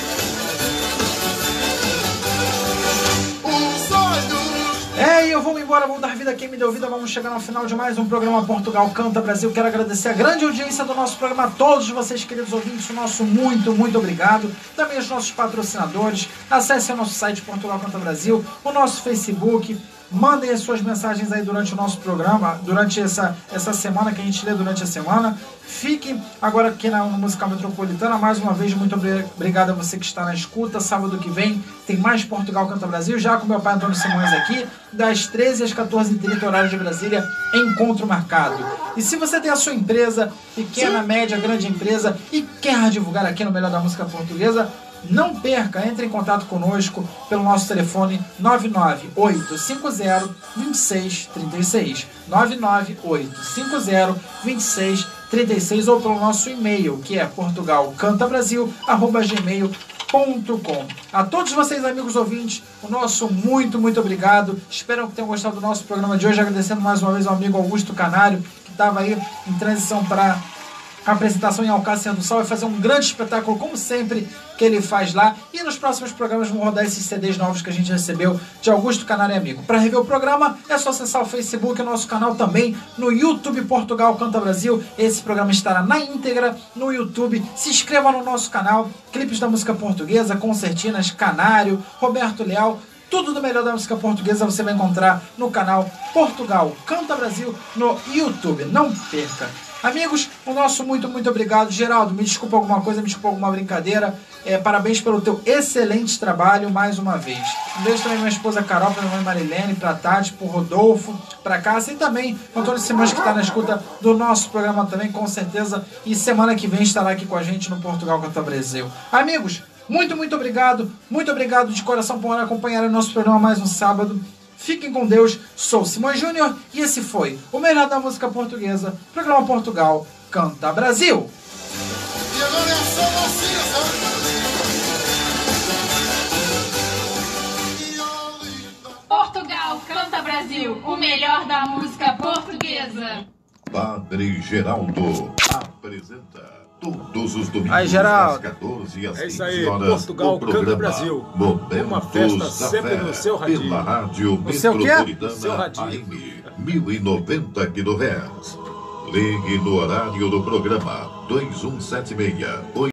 [SPEAKER 4] É, e eu vou embora, vou dar vida a quem me deu vida. Vamos chegar ao final de mais um programa Portugal Canta Brasil. Quero agradecer a grande audiência do nosso programa, a todos vocês, queridos ouvintes, o nosso muito, muito obrigado. Também os nossos patrocinadores. Acesse o nosso site Portugal Canta Brasil, o nosso Facebook. Mandem as suas mensagens aí durante o nosso programa, durante essa, essa semana que a gente lê durante a semana. Fiquem agora aqui na Musical Metropolitana. Mais uma vez, muito obrigado a você que está na escuta. Sábado que vem tem mais Portugal Canta Brasil, já com meu pai Antônio Simões aqui, das treze às quatorze e trinta, horário de Brasília, encontro marcado. E se você tem a sua empresa, pequena, média, grande empresa, e quer divulgar aqui no Melhor da Música Portuguesa, não perca, entre em contato conosco pelo nosso telefone nove nove oito cinco zero, dois seis três seis, nove nove oito cinco zero, dois seis três seis, ou pelo nosso e-mail, que é portugalcantabrasil arroba gmail ponto com. A todos vocês, amigos ouvintes, o nosso muito, muito obrigado. Espero que tenham gostado do nosso programa de hoje, agradecendo mais uma vez ao amigo Augusto Canário, que estava aí em transição para a apresentação em Alcácer do Sal. Vai fazer um grande espetáculo, como sempre, que ele faz lá. E nos próximos programas vão rodar esses C Ds novos que a gente recebeu de Augusto Canário e amigo. Para rever o programa, é só acessar o Facebook, o nosso canal também, no YouTube Portugal Canta Brasil. Esse programa estará na íntegra no YouTube. Se inscreva no nosso canal, clipes da música portuguesa, concertinas, Canário, Roberto Leal. Tudo do melhor da música portuguesa você vai encontrar no canal Portugal Canta Brasil no YouTube. Não perca! Amigos, o nosso muito, muito obrigado. Geraldo, me desculpa alguma coisa, me desculpa alguma brincadeira. É, parabéns pelo teu excelente trabalho mais uma vez. Um beijo também minha esposa Carol, pra minha mãe Marilene, pra Tati, pro Rodolfo, pra Cássia e também o Antônio Simões, que está na escuta do nosso programa também, com certeza. E semana que vem estará aqui com a gente no Portugal Canta Brasil. Amigos, muito, muito obrigado. Muito obrigado de coração por acompanhar o nosso programa mais um sábado. Fiquem com Deus, sou Simões Júnior e esse foi o melhor da música portuguesa, programa Portugal Canta Brasil.
[SPEAKER 3] E agora é só você,
[SPEAKER 10] Portugal Canta Brasil, o melhor da música portuguesa.
[SPEAKER 18] Padre Geraldo apresenta todos os domingos
[SPEAKER 4] Aí, Geraldo.
[SPEAKER 18] às quatorze e às
[SPEAKER 19] É isso
[SPEAKER 18] quinze
[SPEAKER 19] aí,
[SPEAKER 18] horas,
[SPEAKER 19] Portugal
[SPEAKER 18] o programa
[SPEAKER 19] Canta Brasil.
[SPEAKER 18] Momentos
[SPEAKER 19] Uma festa
[SPEAKER 18] da
[SPEAKER 19] sempre
[SPEAKER 18] Fé,
[SPEAKER 19] no seu radinho.
[SPEAKER 18] pela Rádio
[SPEAKER 19] No seu quê?
[SPEAKER 18] Metropolitana
[SPEAKER 19] No seu radinho.
[SPEAKER 18] A M mil e noventa quilohertz. Ligue no horário do programa dois um sete seis